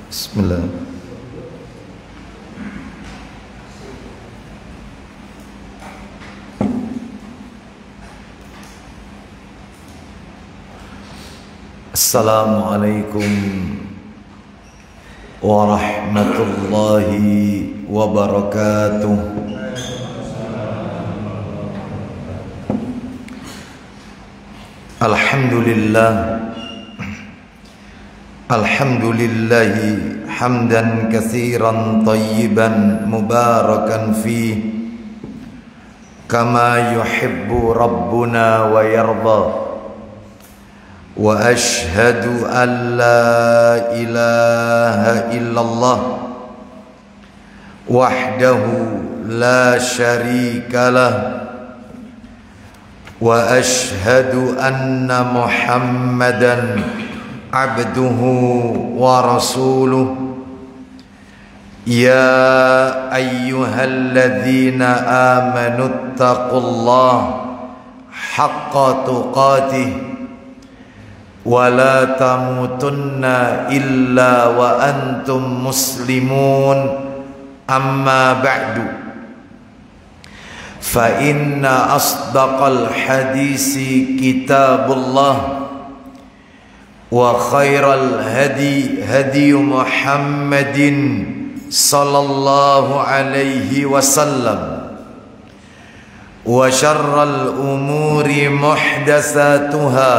Bismillah. Assalamualaikum warahmatullahi wabarakatuh. Alhamdulillah. Alhamdulillahi hamdan katsiran tayyiban mubarakan fih kama yuhibbu rabbuna wa yarda. Wa ashhadu an la ilaha illallah wahdahu la syarika lah wa ashhadu anna Muhammadan abduhu wa rasuluh. Ya ayyuhalladzina amanu taqullaha haqqa tuqatih wa la tamutunna illa wa antum muslimun. Amma ba'du, fa inna asdaqal hadisi kitabullah wa khairal hadi hadi Muhammadin sallallahu alaihi wasallam wa syarral umuri muhdatsatuha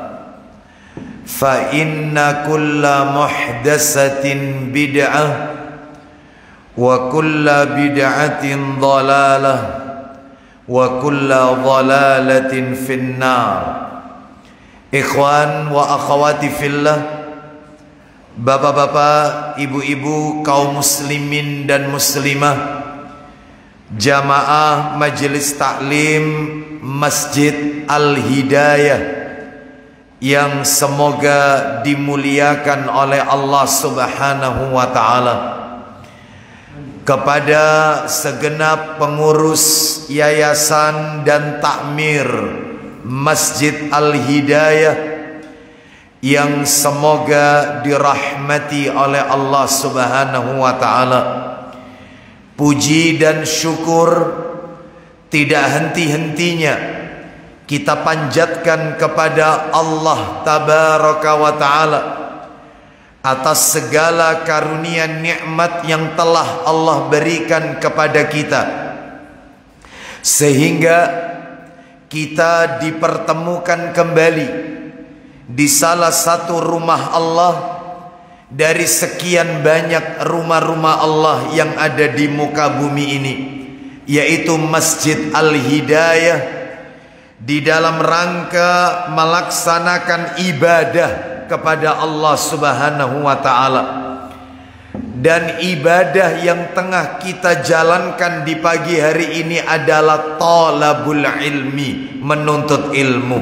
fa inna kulla muhdatsatin bid'ah wa kulla bid'atin dhalalah wa kulla dhalalatin finnar. Ikhwan wa akhwati fillah, bapak-bapak, ibu-ibu, kaum muslimin dan muslimah, jamaah majelis taklim Masjid Al-Hidayah yang semoga dimuliakan oleh Allah Subhanahu wa ta'ala. Kepada segenap pengurus yayasan dan takmir Masjid Al-Hidayah yang semoga dirahmati oleh Allah Subhanahu wa ta'ala, puji dan syukur tidak henti-hentinya kita panjatkan kepada Allah Tabaraka wa ta'ala atas segala karunia nikmat yang telah Allah berikan kepada kita, sehingga kita dipertemukan kembali di salah satu rumah Allah dari sekian banyak rumah-rumah Allah yang ada di muka bumi ini, yaitu Masjid Al-Hidayah, di dalam rangka melaksanakan ibadah kepada Allah Subhanahu wa ta'ala. Dan ibadah yang tengah kita jalankan di pagi hari ini adalah talabul ilmi, menuntut ilmu.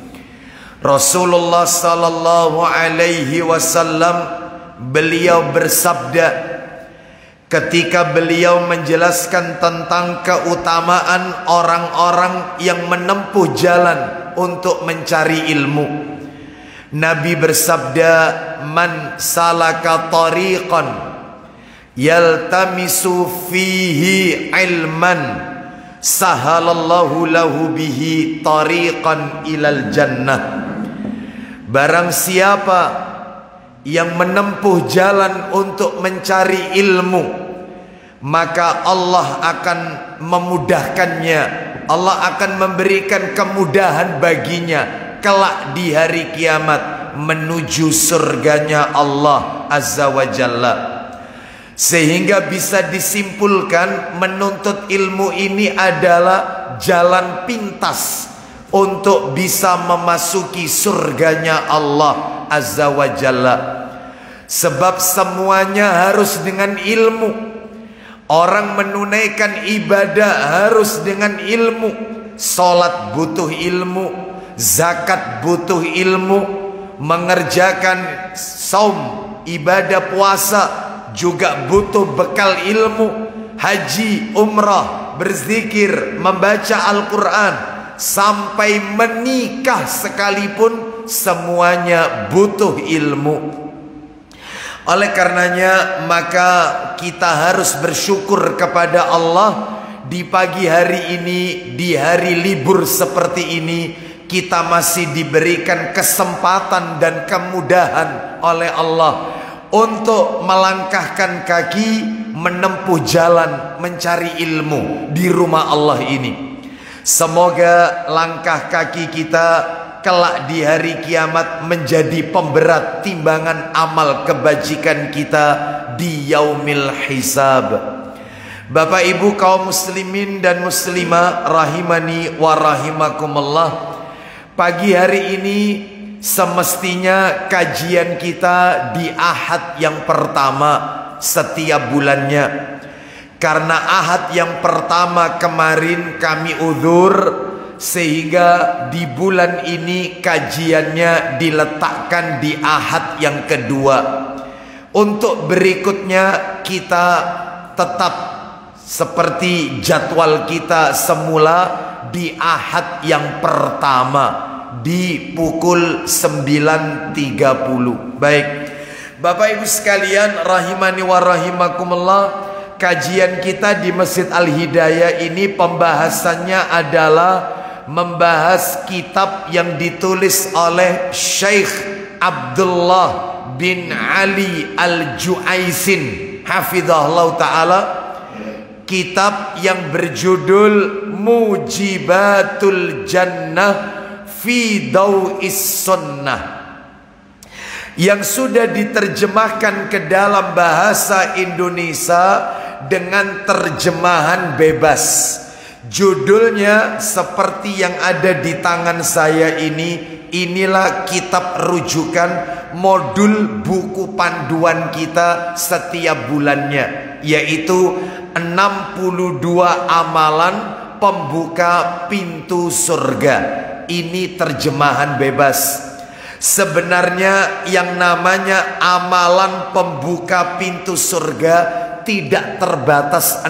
Rasulullah sallallahu alaihi wasallam beliau bersabda ketika beliau menjelaskan tentang keutamaan orang-orang yang menempuh jalan untuk mencari ilmu. Nabi bersabda, man salaka tariqan yaltamisu fihi ilman sahalallahu lahu bihi tariqan ilal jannah. Barang siapa yang menempuh jalan untuk mencari ilmu, maka Allah akan memudahkannya, Allah akan memberikan kemudahan baginya kelak di hari kiamat menuju surganya Allah Azza wa Jalla. Sehingga bisa disimpulkan menuntut ilmu ini adalah jalan pintas untuk bisa memasuki surganya Allah Azza wa Jalla. Sebab semuanya harus dengan ilmu. Orang menunaikan ibadah harus dengan ilmu. Salat butuh ilmu, zakat butuh ilmu, mengerjakan saum, ibadah puasa juga butuh bekal ilmu. Haji, umrah, berzikir, membaca Al-Quran, sampai menikah sekalipun semuanya butuh ilmu. Oleh karenanya maka kita harus bersyukur kepada Allah. Di pagi hari ini, di hari libur seperti ini, kita masih diberikan kesempatan dan kemudahan oleh Allah untuk melangkahkan kaki, menempuh jalan, mencari ilmu di rumah Allah ini. Semoga langkah kaki kita kelak di hari kiamat menjadi pemberat timbangan amal kebajikan kita di yaumil hisab. Bapak ibu kaum muslimin dan muslimah rahimani wa rahimakumullah, pagi hari ini semestinya kajian kita di Ahad yang pertama setiap bulannya. Karena Ahad yang pertama kemarin kami uzur, sehingga di bulan ini kajiannya diletakkan di Ahad yang kedua. Untuk berikutnya kita tetap seperti jadwal kita semula di Ahad yang pertama di pukul 9.30. Baik, Bapak Ibu sekalian rahimani wa rahimakumullah, kajian kita di Masjid Al-Hidayah ini pembahasannya adalah membahas kitab yang ditulis oleh Syekh Abdullah bin Ali Al-Ju'aisin hafizahullah ta'ala. Kitab yang berjudul Mujibatul Jannah fi Daw'is Sunnah, yang sudah diterjemahkan ke dalam bahasa Indonesia dengan terjemahan bebas. Judulnya seperti yang ada di tangan saya ini. Inilah kitab rujukan modul buku panduan kita setiap bulannya, yaitu 62 amalan pembuka pintu surga. Ini terjemahan bebas. Sebenarnya yang namanya amalan pembuka pintu surga tidak terbatas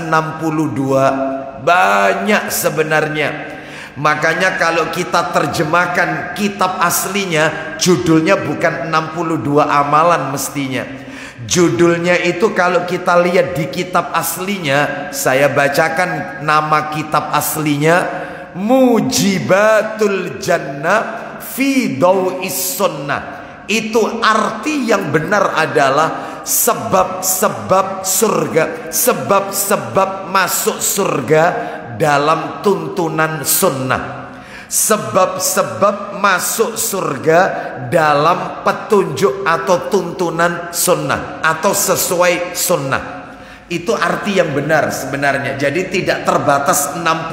62. Banyak sebenarnya. Makanya kalau kita terjemahkan kitab aslinya, judulnya bukan 62 amalan mestinya. Judulnya itu kalau kita lihat di kitab aslinya, saya bacakan nama kitab aslinya, Mujibatul Jannah fi Daw'is Sunnah. Itu arti yang benar adalah sebab-sebab surga, sebab-sebab masuk surga dalam tuntunan sunnah, sebab-sebab masuk surga dalam petunjuk atau tuntunan sunnah atau sesuai sunnah. Itu arti yang benar sebenarnya. Jadi tidak terbatas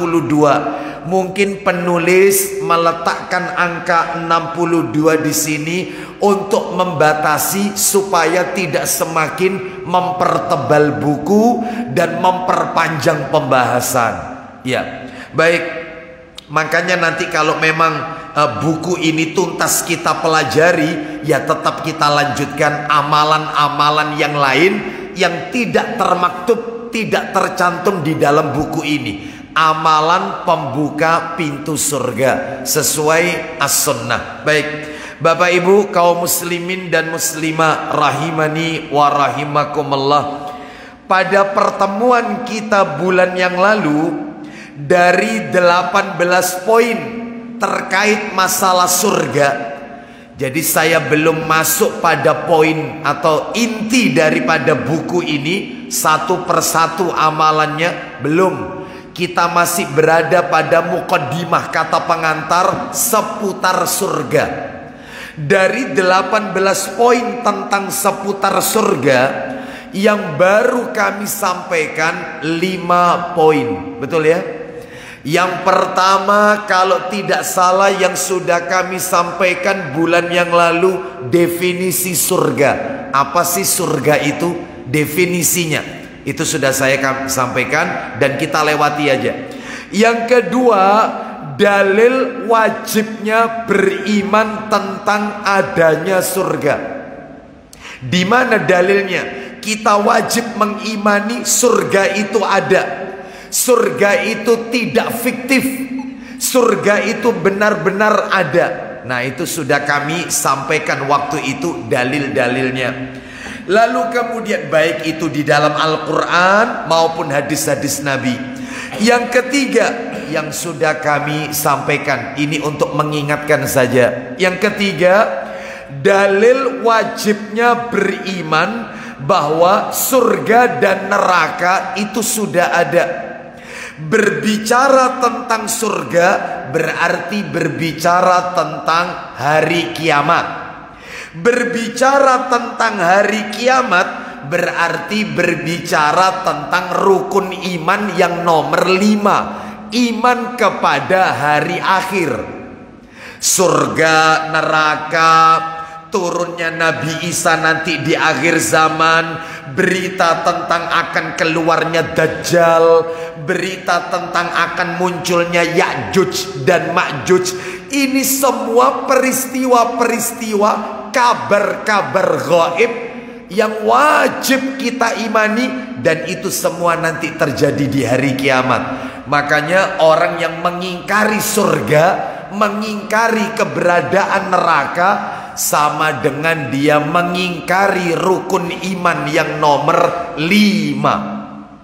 62. Mungkin penulis meletakkan angka 62 di sini untuk membatasi supaya tidak semakin mempertebal buku dan memperpanjang pembahasan. Ya, baik. Makanya nanti kalau memang buku ini tuntas kita pelajari, ya tetap kita lanjutkan amalan-amalan yang lain yang tidak termaktub, tidak tercantum di dalam buku ini. Amalan pembuka pintu surga sesuai as-sunnah. Baik, Bapak Ibu kaum muslimin dan muslimah rahimani wa rahimakumullah. Pada pertemuan kita bulan yang lalu, dari 18 poin terkait masalah surga. Jadi saya belum masuk pada poin atau inti daripada buku ini satu persatu amalannya, belum. Kita masih berada pada muqaddimah, kata pengantar seputar surga. Dari 18 poin tentang seputar surga, yang baru kami sampaikan 5 poin. Betul ya? Yang pertama, kalau tidak salah yang sudah kami sampaikan bulan yang lalu, definisi surga. Apa sih surga itu? Definisinya itu sudah saya sampaikan dan kita lewati aja. Yang kedua, dalil wajibnya beriman tentang adanya surga. Di mana dalilnya? Kita wajib mengimani surga itu ada. Surga itu tidak fiktif. Surga itu benar-benar ada. Nah, itu sudah kami sampaikan waktu itu dalil-dalilnya. Lalu kemudian baik itu di dalam Al-Quran maupun hadis-hadis Nabi. Yang ketiga yang sudah kami sampaikan, ini untuk mengingatkan saja. Yang ketiga, dalil wajibnya beriman bahwa surga dan neraka itu sudah ada. Berbicara tentang surga berarti berbicara tentang hari kiamat. Berbicara tentang hari kiamat berarti berbicara tentang rukun iman yang nomor 5, iman kepada hari akhir. Surga, neraka, turunnya Nabi Isa nanti di akhir zaman, berita tentang akan keluarnya Dajjal, berita tentang akan munculnya Ya'juj dan Ma'juj. Ini semua peristiwa-peristiwa, kabar-kabar gaib yang wajib kita imani, dan itu semua nanti terjadi di hari kiamat. Makanya orang yang mengingkari surga, mengingkari keberadaan neraka, sama dengan dia mengingkari rukun iman yang nomor 5.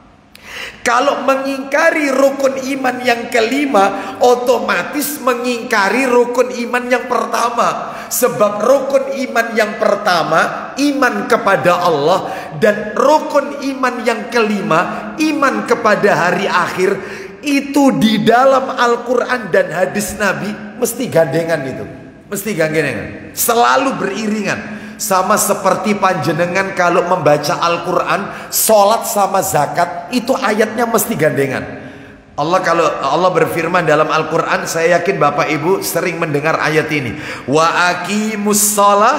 Kalau mengingkari rukun iman yang kelima, otomatis mengingkari rukun iman yang pertama. Sebab rukun iman yang pertama, iman kepada Allah, dan rukun iman yang kelima, iman kepada hari akhir, itu di dalam Al-Quran dan hadis Nabi mesti gandengan itu. Mesti gandengan, selalu beriringan. Sama seperti panjenengan kalau membaca Al-Quran, sholat sama zakat, itu ayatnya mesti gandengan. Kalau Allah berfirman dalam Al-Quran, saya yakin Bapak Ibu sering mendengar ayat ini, wa aqimus sholah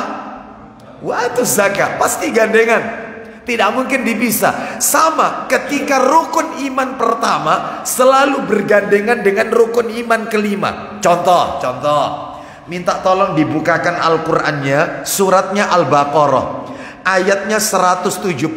wa atuz zakat, pasti gandengan, tidak mungkin dipisah. Sama ketika rukun iman pertama selalu bergandengan dengan rukun iman kelima. Contoh, minta tolong dibukakan Al-Qur'annya, suratnya Al-Baqarah, ayatnya 177.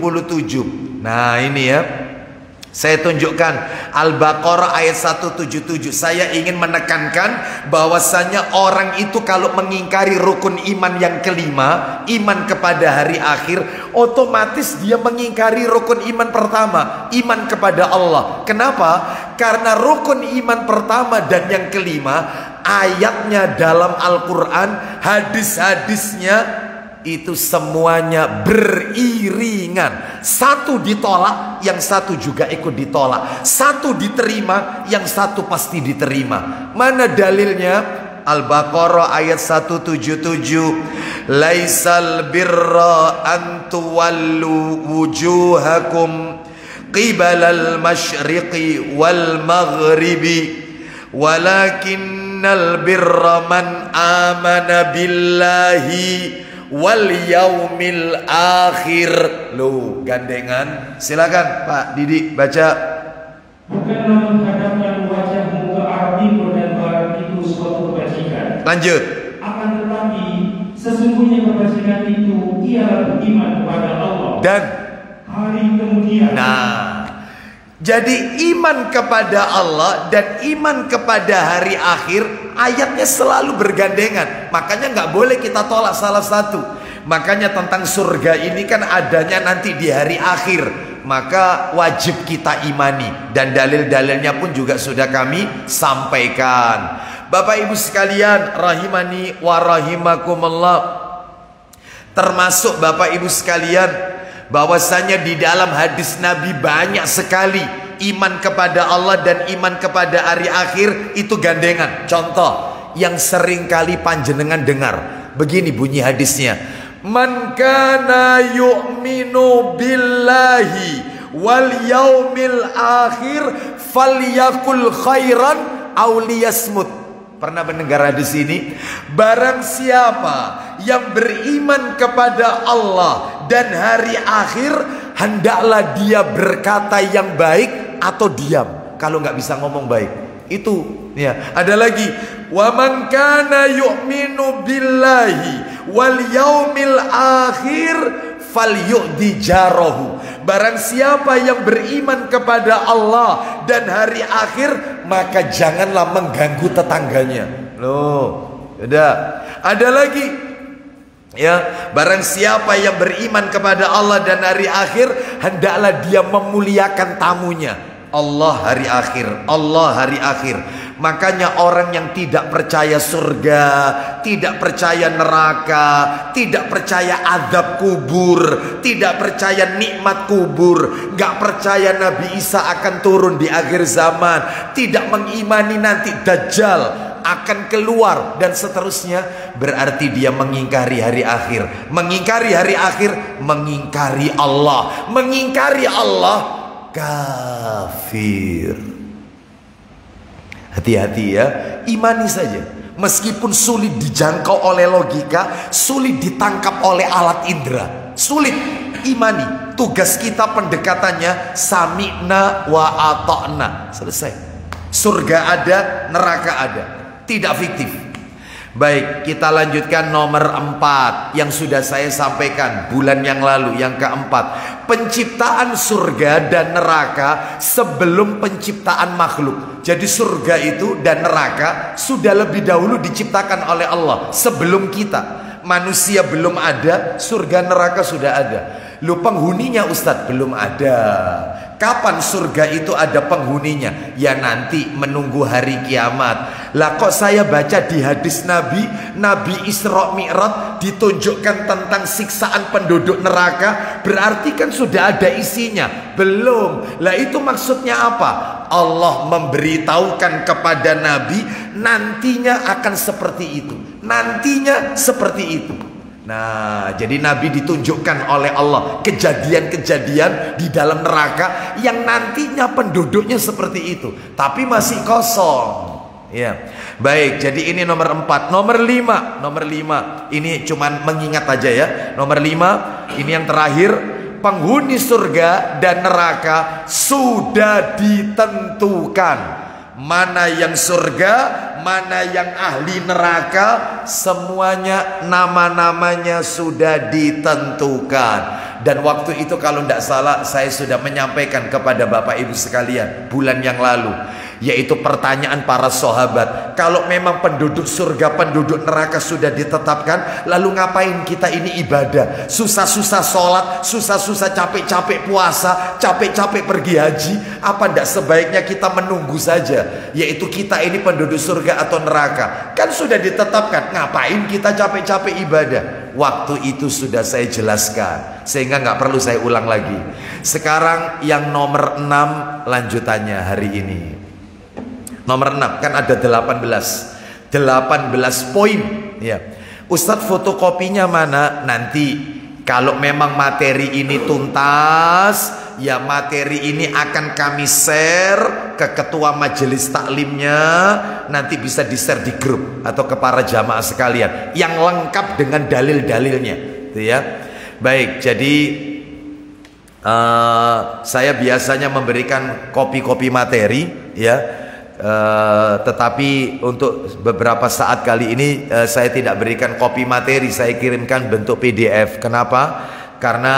Nah ini ya, saya tunjukkan Al-Baqarah ayat 177. Saya ingin menekankan bahwasanya orang itu kalau mengingkari rukun iman yang kelima, iman kepada hari akhir, otomatis dia mengingkari rukun iman pertama, iman kepada Allah. Kenapa? Karena rukun iman pertama dan yang kelima, ayatnya dalam Al-Quran, hadis-hadisnya itu semuanya beriringan. Satu ditolak, yang satu juga ikut ditolak. Satu diterima, yang satu pasti diterima. Mana dalilnya? Al-Baqarah ayat 177. Laisal birra an tuwallu wujuhakum qibalal masyriqi wal maghribi walakinnal birra man amana billahi wal yaumil akhir. Loh, gandengan. Silakan Pak Didi baca. Bukanlah menghadapkan wajahmu ke arah timur dan barat itu suatu kebajikan. Lanjut. Akan tetapi sesungguhnya kebajikan itu ialah beriman kepada Allah Dan hari kemudian. nah, jadi iman kepada Allah dan iman kepada hari akhir, ayatnya selalu bergandengan. Makanya nggak boleh kita tolak salah satu. Makanya tentang surga ini kan adanya nanti di hari akhir, maka wajib kita imani. Dan dalil-dalilnya pun juga sudah kami sampaikan. Bapak Ibu sekalian, rahimani wa rahimakumullah, termasuk Bapak Ibu sekalian, bahwasanya di dalam hadis Nabi banyak sekali iman kepada Allah dan iman kepada hari akhir itu gandengan. Contoh yang sering kali panjenengan dengar, begini bunyi hadisnya, man kana yu'minu billahi wal yaumil akhir falyakul khairan aw liyasmut. Pernah mendengar hadis ini? Barang siapa yang beriman kepada Allah dan hari akhir, hendaklah dia berkata yang baik atau diam. Kalau nggak bisa ngomong baik, itu ya. Ada lagi, wa man kana yu'minu billahi wal yaumil akhir falyu'di jarahu. Barang siapa yang beriman kepada Allah dan hari akhir, maka janganlah mengganggu tetangganya. Loh, udah. Ada lagi, Ya, barang siapa yang beriman kepada Allah dan hari akhir, hendaklah dia memuliakan tamunya. Allah hari akhir, Allah hari akhir. Makanya orang yang tidak percaya surga, tidak percaya neraka, tidak percaya azab kubur, tidak percaya nikmat kubur, gak percaya Nabi Isa akan turun di akhir zaman, tidak mengimani nanti Dajjal akan keluar dan seterusnya, berarti dia mengingkari hari akhir. Mengingkari hari akhir, mengingkari Allah. Mengingkari Allah, kafir. Hati-hati ya, imani saja. Meskipun sulit dijangkau oleh logika, sulit ditangkap oleh alat indera, sulit, imani. Tugas kita pendekatannya sami'na wa ata'na. Selesai. Surga ada, neraka ada, tidak fiktif. Baik, kita lanjutkan nomor 4 yang sudah saya sampaikan bulan yang lalu, yang keempat. Penciptaan surga dan neraka sebelum penciptaan makhluk. Jadi surga itu dan neraka sudah lebih dahulu diciptakan oleh Allah sebelum kita. Manusia belum ada, surga neraka sudah ada. Lu penghuninya Ustadz belum ada. Kapan surga itu ada penghuninya? Ya nanti menunggu hari kiamat. Lah kok saya baca di hadis Nabi Isra Mi'raj ditunjukkan tentang siksaan penduduk neraka, berarti kan sudah ada isinya. Belum. Lah itu maksudnya apa? Allah memberitahukan kepada Nabi nantinya akan seperti itu. Nantinya seperti itu. Nah, jadi Nabi ditunjukkan oleh Allah kejadian-kejadian di dalam neraka yang nantinya penduduknya seperti itu, tapi masih kosong. Ya, baik. Jadi ini nomor 4. Nomor 5 ini cuman mengingat aja ya. Nomor 5 ini yang terakhir. Penghuni surga dan neraka sudah ditentukan. Mana yang surga, mana yang ahli neraka, semuanya nama-namanya sudah ditentukan. Dan waktu itu kalau tidak salah saya sudah menyampaikan kepada Bapak Ibu sekalian bulan yang lalu, yaitu pertanyaan para sahabat, kalau memang penduduk surga, penduduk neraka sudah ditetapkan, lalu ngapain kita ini ibadah? Susah-susah sholat, susah-susah capek-capek puasa, capek-capek pergi haji. Apa tidak sebaiknya kita menunggu saja, yaitu kita ini penduduk surga atau neraka? Kan sudah ditetapkan, ngapain kita capek-capek ibadah? Waktu itu sudah saya jelaskan, sehingga nggak perlu saya ulang lagi. Sekarang yang nomor 6 lanjutannya hari ini. Nomor 6 kan ada 18 poin ya. Ustadz fotokopinya mana? Nanti kalau memang materi ini tuntas, ya materi ini akan kami share ke ketua majelis taklimnya. Nanti bisa di-share di grup atau ke para jamaah sekalian yang lengkap dengan dalil-dalilnya gitu ya. Baik, jadi saya biasanya memberikan kopi-kopi materi ya. Tetapi untuk beberapa saat kali ini saya tidak berikan kopi materi, saya kirimkan bentuk PDF. Kenapa? Karena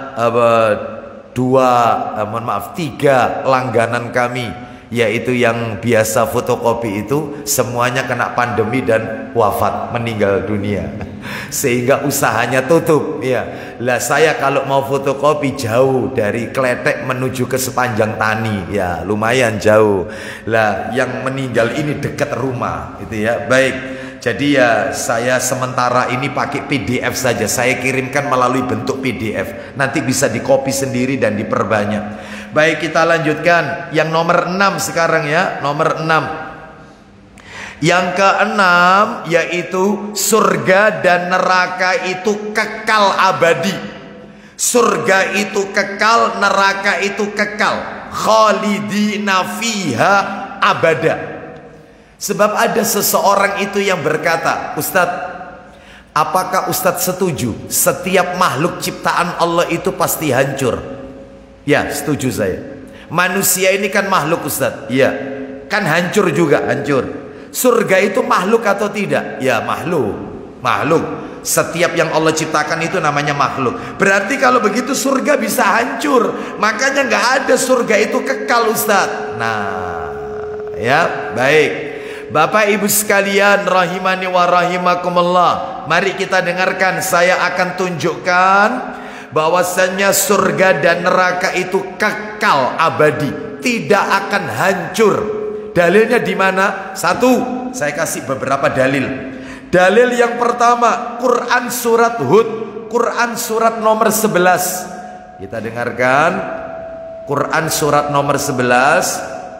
3 langganan kami, yaitu yang biasa fotokopi itu semuanya kena pandemi dan wafat, meninggal dunia, sehingga usahanya tutup ya. Lah saya kalau mau fotokopi jauh dari Kletek menuju ke Sepanjang Tani ya, lumayan jauh. Lah yang meninggal ini dekat rumah gitu ya. Baik, jadi ya saya sementara ini pakai PDF saja, saya kirimkan melalui bentuk PDF, nanti bisa dikopi sendiri dan diperbanyak. Baik, kita lanjutkan yang nomor 6 sekarang ya. Nomor 6. Yang ke-6 yaitu surga dan neraka itu kekal abadi. Surga itu kekal, neraka itu kekal. Khalidina fiha abada. Sebab ada seseorang itu yang berkata, Ustadz, apakah Ustadz setuju setiap makhluk ciptaan Allah itu pasti hancur? Ya, setuju saya. Manusia ini kan makhluk Ustadz. Ya, kan hancur juga, hancur. Surga itu makhluk atau tidak? Ya, makhluk. Makhluk. Setiap yang Allah ciptakan itu namanya makhluk. Berarti kalau begitu surga bisa hancur. Makanya nggak ada surga itu kekal Ustadz. Nah, ya, baik. Bapak Ibu sekalian rahimani wa rahimakumullah. Mari kita dengarkan. Saya akan tunjukkan bahwasannya surga dan neraka itu kekal abadi, tidak akan hancur. Dalilnya di mana? Satu, saya kasih beberapa dalil. Dalil yang pertama, Quran surat Hud, Quran surat nomor 11. Kita dengarkan Quran surat nomor 11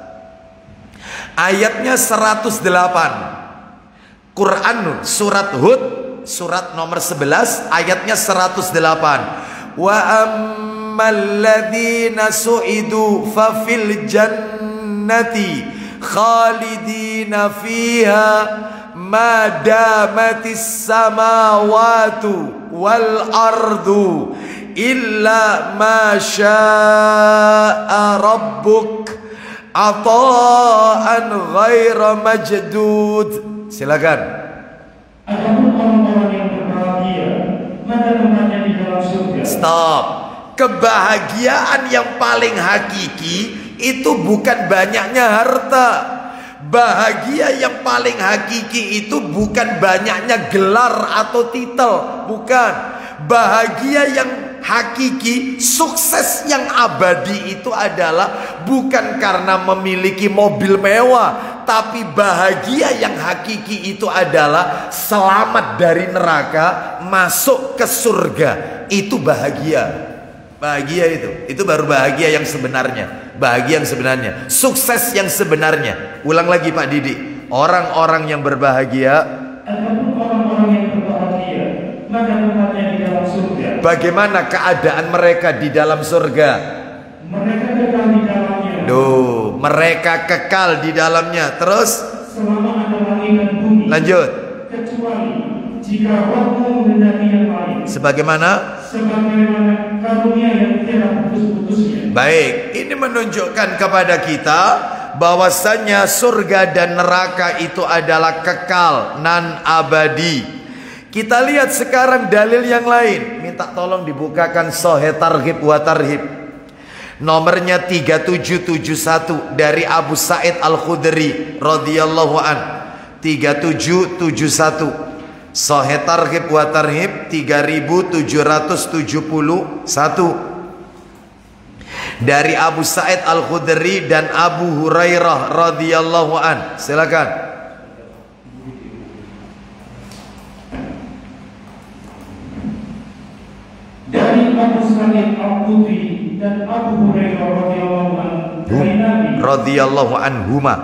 ayatnya 108. Quran surat Hud surat nomor 11 ayatnya 108. Wa ammal ladzina su'idu fa fil jannati khalidina fiha ma damatis samawatu wal ardu illa ma syaa rabbuk ata'an ghaira majdud. Silakan. Adapun orang-orang yang berbahagia, maka tempatnya di dalam surga. Stop. Kebahagiaan yang paling hakiki itu bukan banyaknya harta. Bahagia yang paling hakiki itu bukan banyaknya gelar atau titel, bukan. Bahagia yang hakiki, sukses yang abadi itu adalah bukan karena memiliki mobil mewah, tapi bahagia yang hakiki itu adalah selamat dari neraka, masuk ke surga. Itu bahagia. Bahagia itu baru bahagia yang sebenarnya. Bahagia yang sebenarnya, sukses yang sebenarnya. Ulang lagi Pak Didi. Orang-orang yang berbahagia, adapun orang-orang yang berbahagia, maka tempatnya di dalam surga. Bagaimana keadaan mereka di dalam surga? Mereka kekal di dalamnya. Duh, mereka kekal di dalamnya. Terus selama ada langit dan bumi. Lanjut. Kecuali jika Rabbmu menghendaki yang lain. Sebagaimana karunia yang tiada putus-putusnya. Baik, ini menunjukkan kepada kita bahwasannya surga dan neraka itu adalah kekal, nan abadi. Kita lihat sekarang dalil yang lain. Minta tolong dibukakan Sahih Targhib wa Tarhib. Nomornya 3771 dari Abu Sa'id Al-Khudri radhiyallahu an. 3771. Sahih Targhib wa Tarhib 3771 dari Abu Sa'id Al-Khudri dan Abu Hurairah radhiyallahu an. Silakan. Dari Abu Sa'id Al-Khudri dan Abu Hurairah radhiyallahu anhu dari Nabi radhiyallahu anhuma.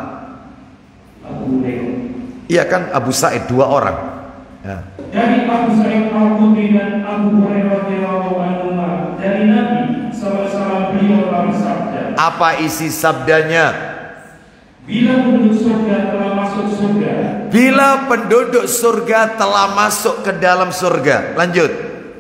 Abu Hurairah. Iya kan Abu Sa'id, dua orang. Ya. Dari Abu Sa'id Al-Khudri dan Abu Hurairah radhiyallahu anhu dari Nabi SAW, beliau telah bersabda. Apa isi sabdanya? Bila penduduk surga telah masuk surga. Bila penduduk surga telah masuk ke dalam surga. Lanjut.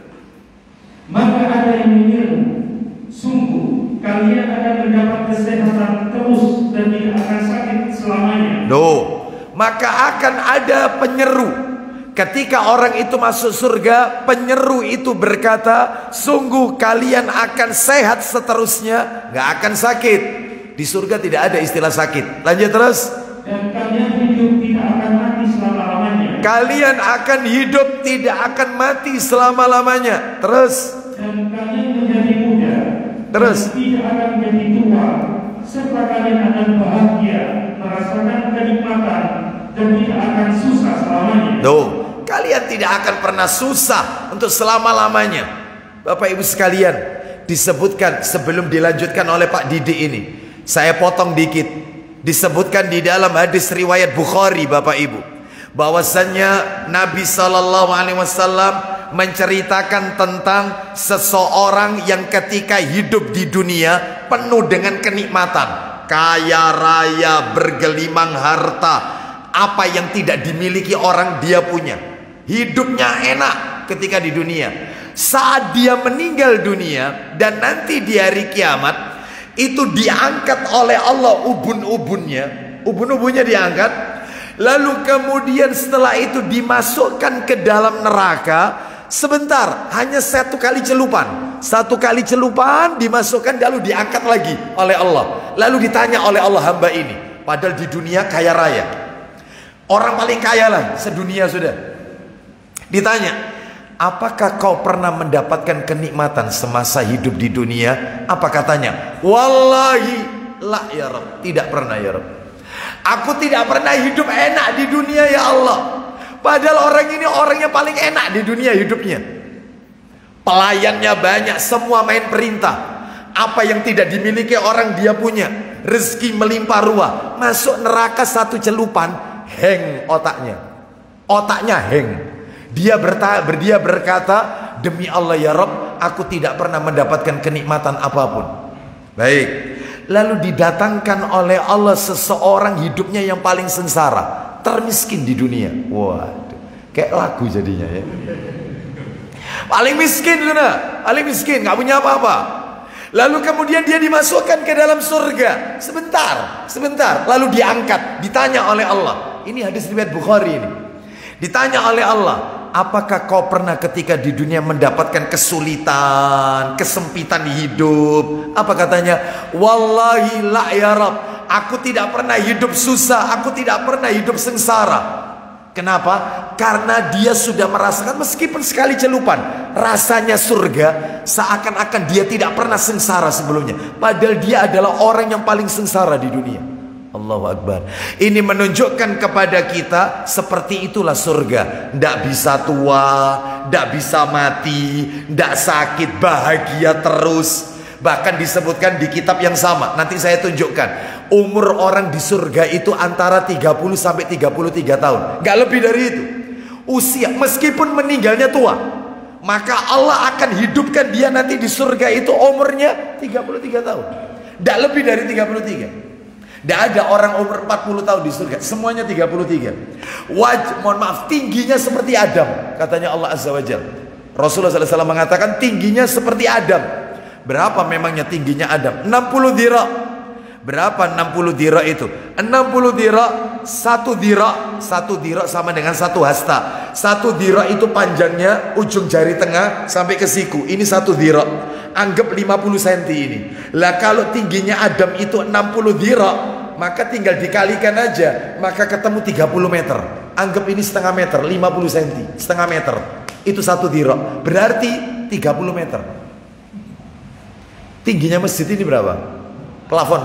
Maka ada yang menyeru, sungguh kalian akan mendapat kesehatan terus dan tidak akan sakit selamanya. Maka akan ada penyeru. Ketika orang itu masuk surga, penyeru itu berkata, sungguh kalian akan sehat seterusnya, gak akan sakit. Di surga tidak ada istilah sakit. Lanjut terus. Dan kalian hidup tidak akan mati selama-lamanya. Kalian akan hidup tidak akan mati selama-lamanya. Terus. Dan kalian menjadi muda. Terus. Dan tidak akan menjadi tua. Serta kalian akan bahagia, merasakan kenikmatan, dan tidak akan susah selamanya. Kalian tidak akan pernah susah untuk selama-lamanya. Bapak Ibu sekalian, disebutkan sebelum dilanjutkan oleh Pak Didi ini, saya potong dikit. Disebutkan di dalam hadis riwayat Bukhari Bapak Ibu, bahwasannya Nabi SAW menceritakan tentang seseorang yang ketika hidup di dunia penuh dengan kenikmatan, kaya raya, bergelimang harta, apa yang tidak dimiliki orang dia punya. Hidupnya enak ketika di dunia. Saat dia meninggal dunia dan nanti di hari kiamat, itu diangkat oleh Allah ubun-ubunnya diangkat. Lalu kemudian setelah itu dimasukkan ke dalam neraka. Sebentar, hanya satu kali celupan dimasukkan, lalu diangkat lagi oleh Allah. Lalu ditanya oleh Allah, hamba ini padahal di dunia kaya raya, orang paling kaya lah sedunia sudah. Ditanya, apakah kau pernah mendapatkan kenikmatan semasa hidup di dunia? Apa katanya? Wallahi la ya Rabb, tidak pernah ya Rabb. Aku tidak pernah hidup enak di dunia ya Allah. Padahal orang ini orang yang paling enak di dunia hidupnya. Pelayannya banyak, semua main perintah. Apa yang tidak dimiliki orang dia punya. Rezeki melimpah ruah. Masuk neraka satu celupan, heng otaknya. Otaknya heng. Dia berkata, demi Allah ya Rabb, aku tidak pernah mendapatkan kenikmatan apapun. Baik. Lalu didatangkan oleh Allah seseorang hidupnya yang paling sengsara, termiskin di dunia. Waduh, kayak lagu jadinya ya. Paling miskin sudah, paling miskin, nggak punya apa-apa. Lalu kemudian dia dimasukkan ke dalam surga. Sebentar, lalu diangkat, ditanya oleh Allah. Ini hadis riwayat Bukhari ini. Ditanya oleh Allah, apakah kau pernah ketika di dunia mendapatkan kesulitan, kesempitan hidup? Apa katanya? Wallahi la ya Rabb, aku tidak pernah hidup susah, aku tidak pernah hidup sengsara. Kenapa? Karena dia sudah merasakan meskipun sekali celupan rasanya surga, seakan-akan dia tidak pernah sengsara sebelumnya. Padahal dia adalah orang yang paling sengsara di dunia. Allahu Akbar. Ini menunjukkan kepada kita seperti itulah surga. Tidak bisa tua, tidak bisa mati, tidak sakit, bahagia terus. Bahkan disebutkan di kitab yang sama, nanti saya tunjukkan. Umur orang di surga itu antara 30 sampai 33 tahun. Gak lebih dari itu. Usia, meskipun meninggalnya tua, maka Allah akan hidupkan dia nanti di surga itu umurnya 33 tahun. Gak lebih dari 33. Tidak ada orang umur 40 tahun di surga. Semuanya 33. Mohon maaf, tingginya seperti Adam, katanya Allah Azza wa Jalla. Rasulullah SAW mengatakan tingginya seperti Adam. Berapa memangnya tingginya Adam? 60 dira. Berapa 60 dira itu? 60 dira, 1 dira sama dengan 1 hasta. 1 dira itu panjangnya ujung jari tengah sampai ke siku. Ini 1 dira. Anggap 50 cm ini. Lah kalau tingginya Adam itu 60 dira, maka tinggal dikalikan aja, maka ketemu 30 meter. Anggap ini setengah meter, 50 cm, setengah meter. Itu 1 dira. Berarti 30 meter. Tingginya masjid ini berapa? Plafon.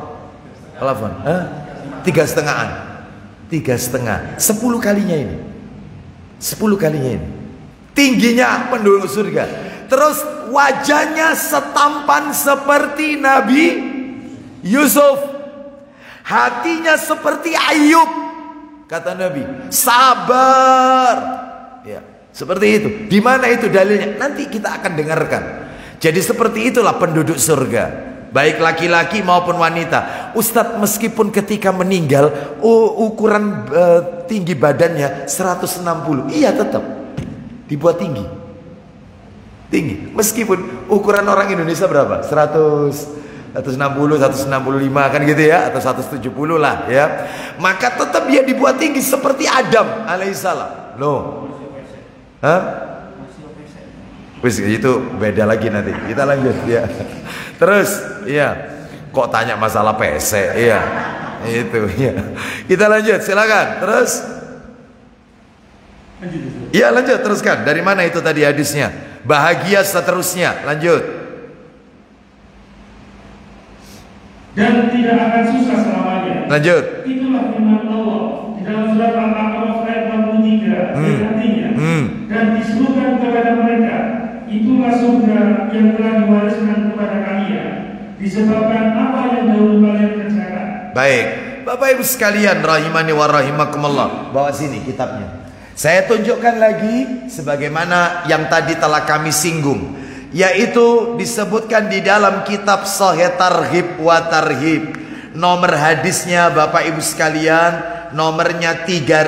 3,5-an. 3,5. 10 kalinya ini. 10 kalinya ini. Tingginya penduduk surga. Terus wajahnya setampan seperti Nabi Yusuf. Hatinya seperti Ayub. Kata Nabi, sabar. Ya, seperti itu. Di mana itu dalilnya? Nanti kita akan dengarkan. Jadi seperti itulah penduduk surga, baik laki-laki maupun wanita. Ustadz, meskipun ketika meninggal ukuran tinggi badannya 160, iya tetap dibuat tinggi. Meskipun ukuran orang Indonesia berapa? 160, 165 kan gitu ya, atau 170 lah ya. Maka tetap dia dibuat tinggi seperti Adam alaihissalam. Loh, hah? Wis itu beda lagi nanti. Kita lanjut ya. Terus, iya. Kok tanya masalah PC? Iya. Itu ya. Kita lanjut, silakan. Terus. Iya, lanjut teruskan. Dari mana itu tadi hadisnya? Bahagia seterusnya. Lanjut. Dan tidak akan susah selamanya. Lanjut. Itulah firman Allah di dalam surat Al-A'raf ayat 63. Artinya, dan disuruhkan kepada mereka, itulah surga yang telah diwariskan kepada kalian, disebabkan apa yang dahulu kalian kerjakan. Baik, Bapak Ibu sekalian rahimani wa rahimakumullah. Bawa sini kitabnya. Saya tunjukkan lagi sebagaimana yang tadi telah kami singgung, yaitu disebutkan di dalam kitab Sahih Targhib wa Tarhib. Nomor hadisnya Bapak Ibu sekalian, nomornya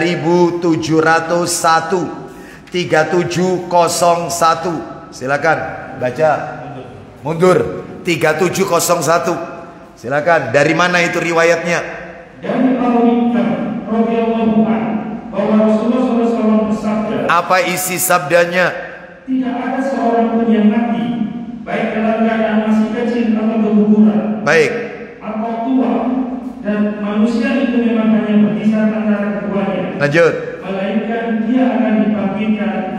3701. 3701. Silakan baca. Mundur. 3701. Silakan. Dari mana itu riwayatnya? Dari Abu radhiyallahu anhu bahwa Rasulullah SAW bersabda. Apa isi sabdanya? Tidak ada seorang pun yang mati, baik dalam keadaan masih kecil atau berguguran, baik, atau tua, dan manusia itu memang hanya berkisar antara keduanya. Lanjut. Melainkan dia akan dibangkitkan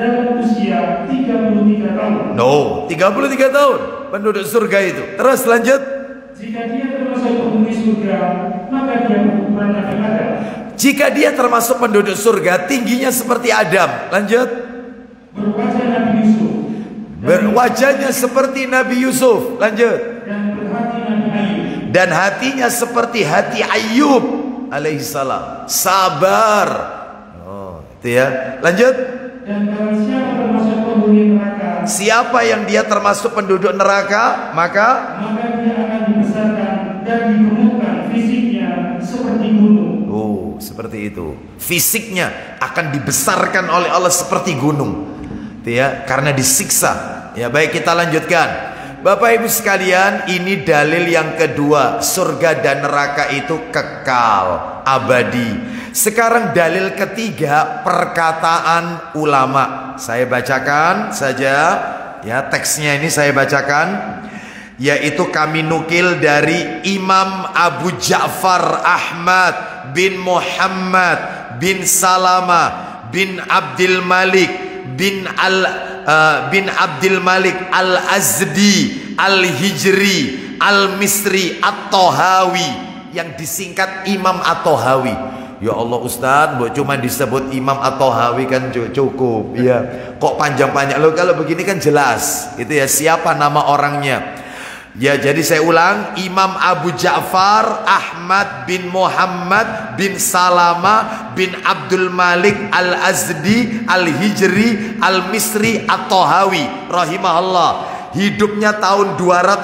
dalam usia 33 tahun. No, 33 tahun penduduk surga itu. Terus lanjut. Jika dia termasuk penghuni surga, maka dia berukuran Nabi Adam. Jika dia termasuk penduduk surga, tingginya seperti Adam. Lanjut. Berwajah Nabi Yusuf. Berwajahnya seperti Nabi Yusuf. Lanjut. Dan berhati Nabi Ayub. Dan hatinya seperti hati Ayub alaihissalam. Sabar. Oh, itu ya. Lanjut. Dan barang siapa termasuk penghuni neraka, siapa yang dia termasuk penduduk neraka, maka dia akan dibesarkan dan digemukkan fisiknya seperti gunung. Oh, seperti itu. Fisiknya akan dibesarkan oleh Allah seperti gunung. Itu ya, karena disiksa. Ya, baik, kita lanjutkan. Bapak Ibu sekalian, ini dalil yang kedua. Surga dan neraka itu kekal, abadi. Sekarang dalil ketiga, perkataan ulama. Saya bacakan saja ya, teksnya ini saya bacakan, yaitu kami nukil dari Imam Abu Ja'far Ahmad bin Muhammad bin Salama bin Abdul Malik bin Abdul Malik Al-Azdi Al-Hijri Al-Misri At-Tohawi, yang disingkat Imam At-Tohawi. Ya Allah Ustaz, cuma disebut Imam At-Tohawi kan cukup. Ya, kok panjang-panjang loh? Kalau begini kan jelas itu ya, siapa nama orangnya. Ya, jadi saya ulang, Imam Abu Ja'far Ahmad bin Muhammad bin Salama bin Abdul Malik Al-Azdi Al-Hijri Al-Misri At-Tohawi rahimahullah. Hidupnya tahun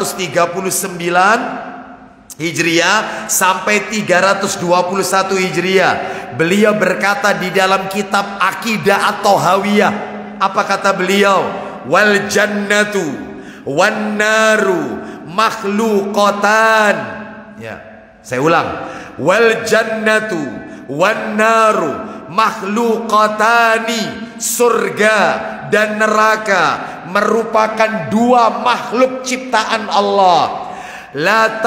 239 Hijriah sampai 321 Hijriah. Beliau berkata di dalam kitab Aqidah At-Tohawiyah, apa kata beliau? Wal jannatu wan naru makhluqatan. Ya, saya ulang. Wal jannatu wan naru makhluqatani. Surga dan neraka merupakan dua makhluk ciptaan Allah. La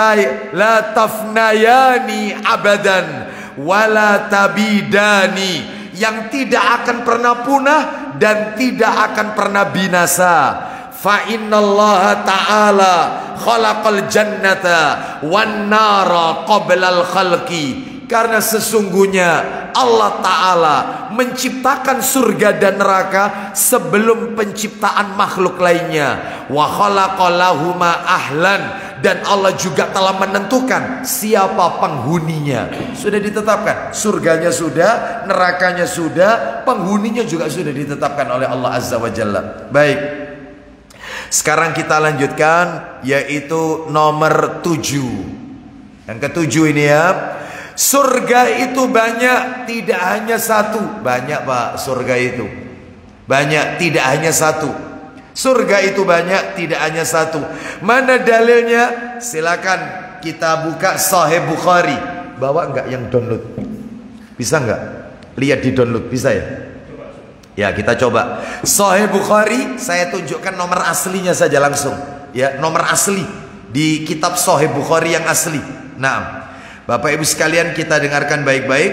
tafnayani abadan wala tabidani, yang tidak akan pernah punah dan tidak akan pernah binasa. Fa innallaha ta'ala khalaqal jannata wan nara qablal khalqi, karena sesungguhnya Allah Ta'ala menciptakan surga dan neraka sebelum penciptaan makhluk lainnya. Wa khalaqalahuma ahlan, dan Allah juga telah menentukan siapa penghuninya. Sudah ditetapkan, surganya sudah, nerakanya sudah, penghuninya juga sudah ditetapkan oleh Allah Azza wa Jalla. Baik, sekarang kita lanjutkan, yaitu nomor 7. Yang ketujuh ini ya. Surga itu banyak, tidak hanya satu. Banyak Pak, surga itu banyak, tidak hanya satu. Surga itu banyak, tidak hanya satu. Mana dalilnya? Silakan kita buka Sahih Bukhari. Bawa enggak yang download? Bisa enggak? Lihat di download, bisa ya? Ya, kita coba Sahih Bukhari. Saya tunjukkan nomor aslinya saja langsung. Ya, nomor asli di kitab Sahih Bukhari yang asli. Nah, Bapak Ibu sekalian, kita dengarkan baik-baik.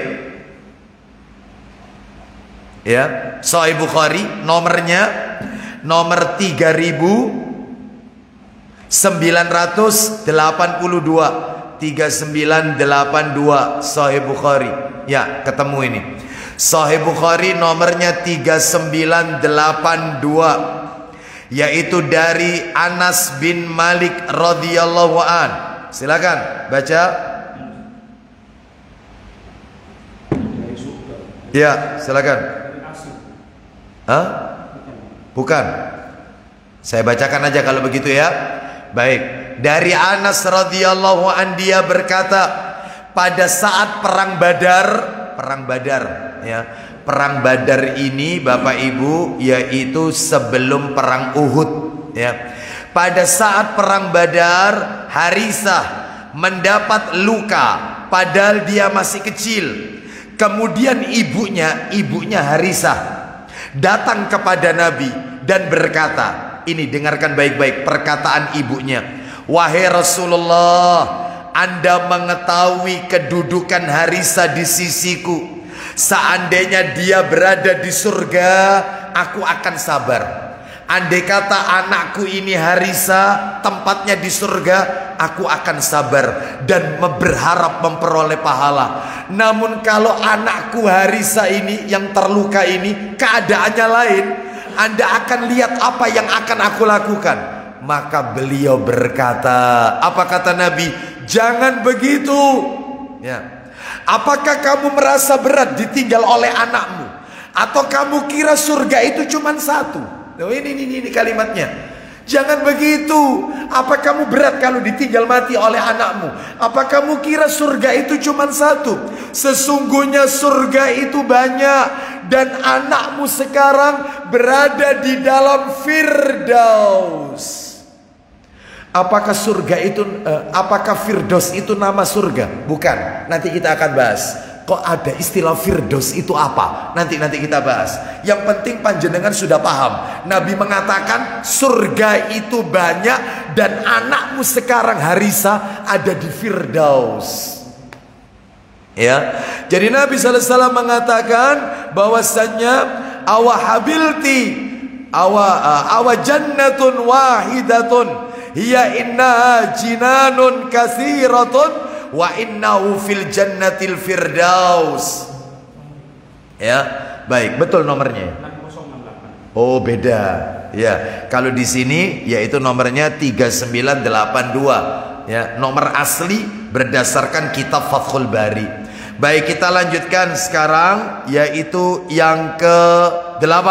Ya, Sahih Bukhari nomornya nomor 3982, 3982 Sahih Bukhari. Ya, ketemu ini. Sahih Bukhari nomornya 3982, yaitu dari Anas bin Malik radhiyallahu an. Silakan baca. Ya, silakan. Hah? Bukan. Saya bacakan aja kalau begitu ya. Baik. Dari Anas radhiyallahu an, dia berkata, pada saat perang Badar ya. Perang Badar ini Bapak Ibu yaitu sebelum perang Uhud ya. Pada saat perang Badar, Harisah mendapat luka padahal dia masih kecil. Kemudian ibunya Harisah datang kepada Nabi dan berkata, ini dengarkan baik-baik perkataan ibunya. Wahai Rasulullah, Anda mengetahui kedudukan Harisah di sisiku. Seandainya dia berada di surga, aku akan sabar. Andai kata anakku ini Harisa, tempatnya di surga, aku akan sabar dan berharap memperoleh pahala. Namun kalau anakku Harisa ini yang terluka ini keadaannya lain, Anda akan lihat apa yang akan aku lakukan. Maka beliau berkata, apa kata Nabi? Jangan begitu. Ya. Apakah kamu merasa berat ditinggal oleh anakmu? Atau kamu kira surga itu cuma satu? Oh, ini kalimatnya. Jangan begitu. Apa kamu berat kalau ditinggal mati oleh anakmu? Apa kamu kira surga itu cuma satu? Sesungguhnya surga itu banyak. Dan anakmu sekarang berada di dalam Firdaus. Apakah surga itu, apakah Firdaus itu nama surga? Bukan. Nanti kita akan bahas. Kok ada istilah Firdaus itu apa? Nanti kita bahas. Yang penting panjenengan sudah paham. Nabi mengatakan surga itu banyak dan anakmu sekarang Harisa ada di Firdaus. Ya. Jadi Nabi SAW mengatakan bahwasannya awahabilti awa jannatun wahidatun hiya inna jinanun kasiratun wa innahu fil jannatil firdaus. Ya, baik, betul nomornya. Oh, beda. Ya, kalau di sini yaitu nomornya 3982. Ya, nomor asli berdasarkan kitab Fathul Bari. Baik, kita lanjutkan sekarang yaitu yang ke-8.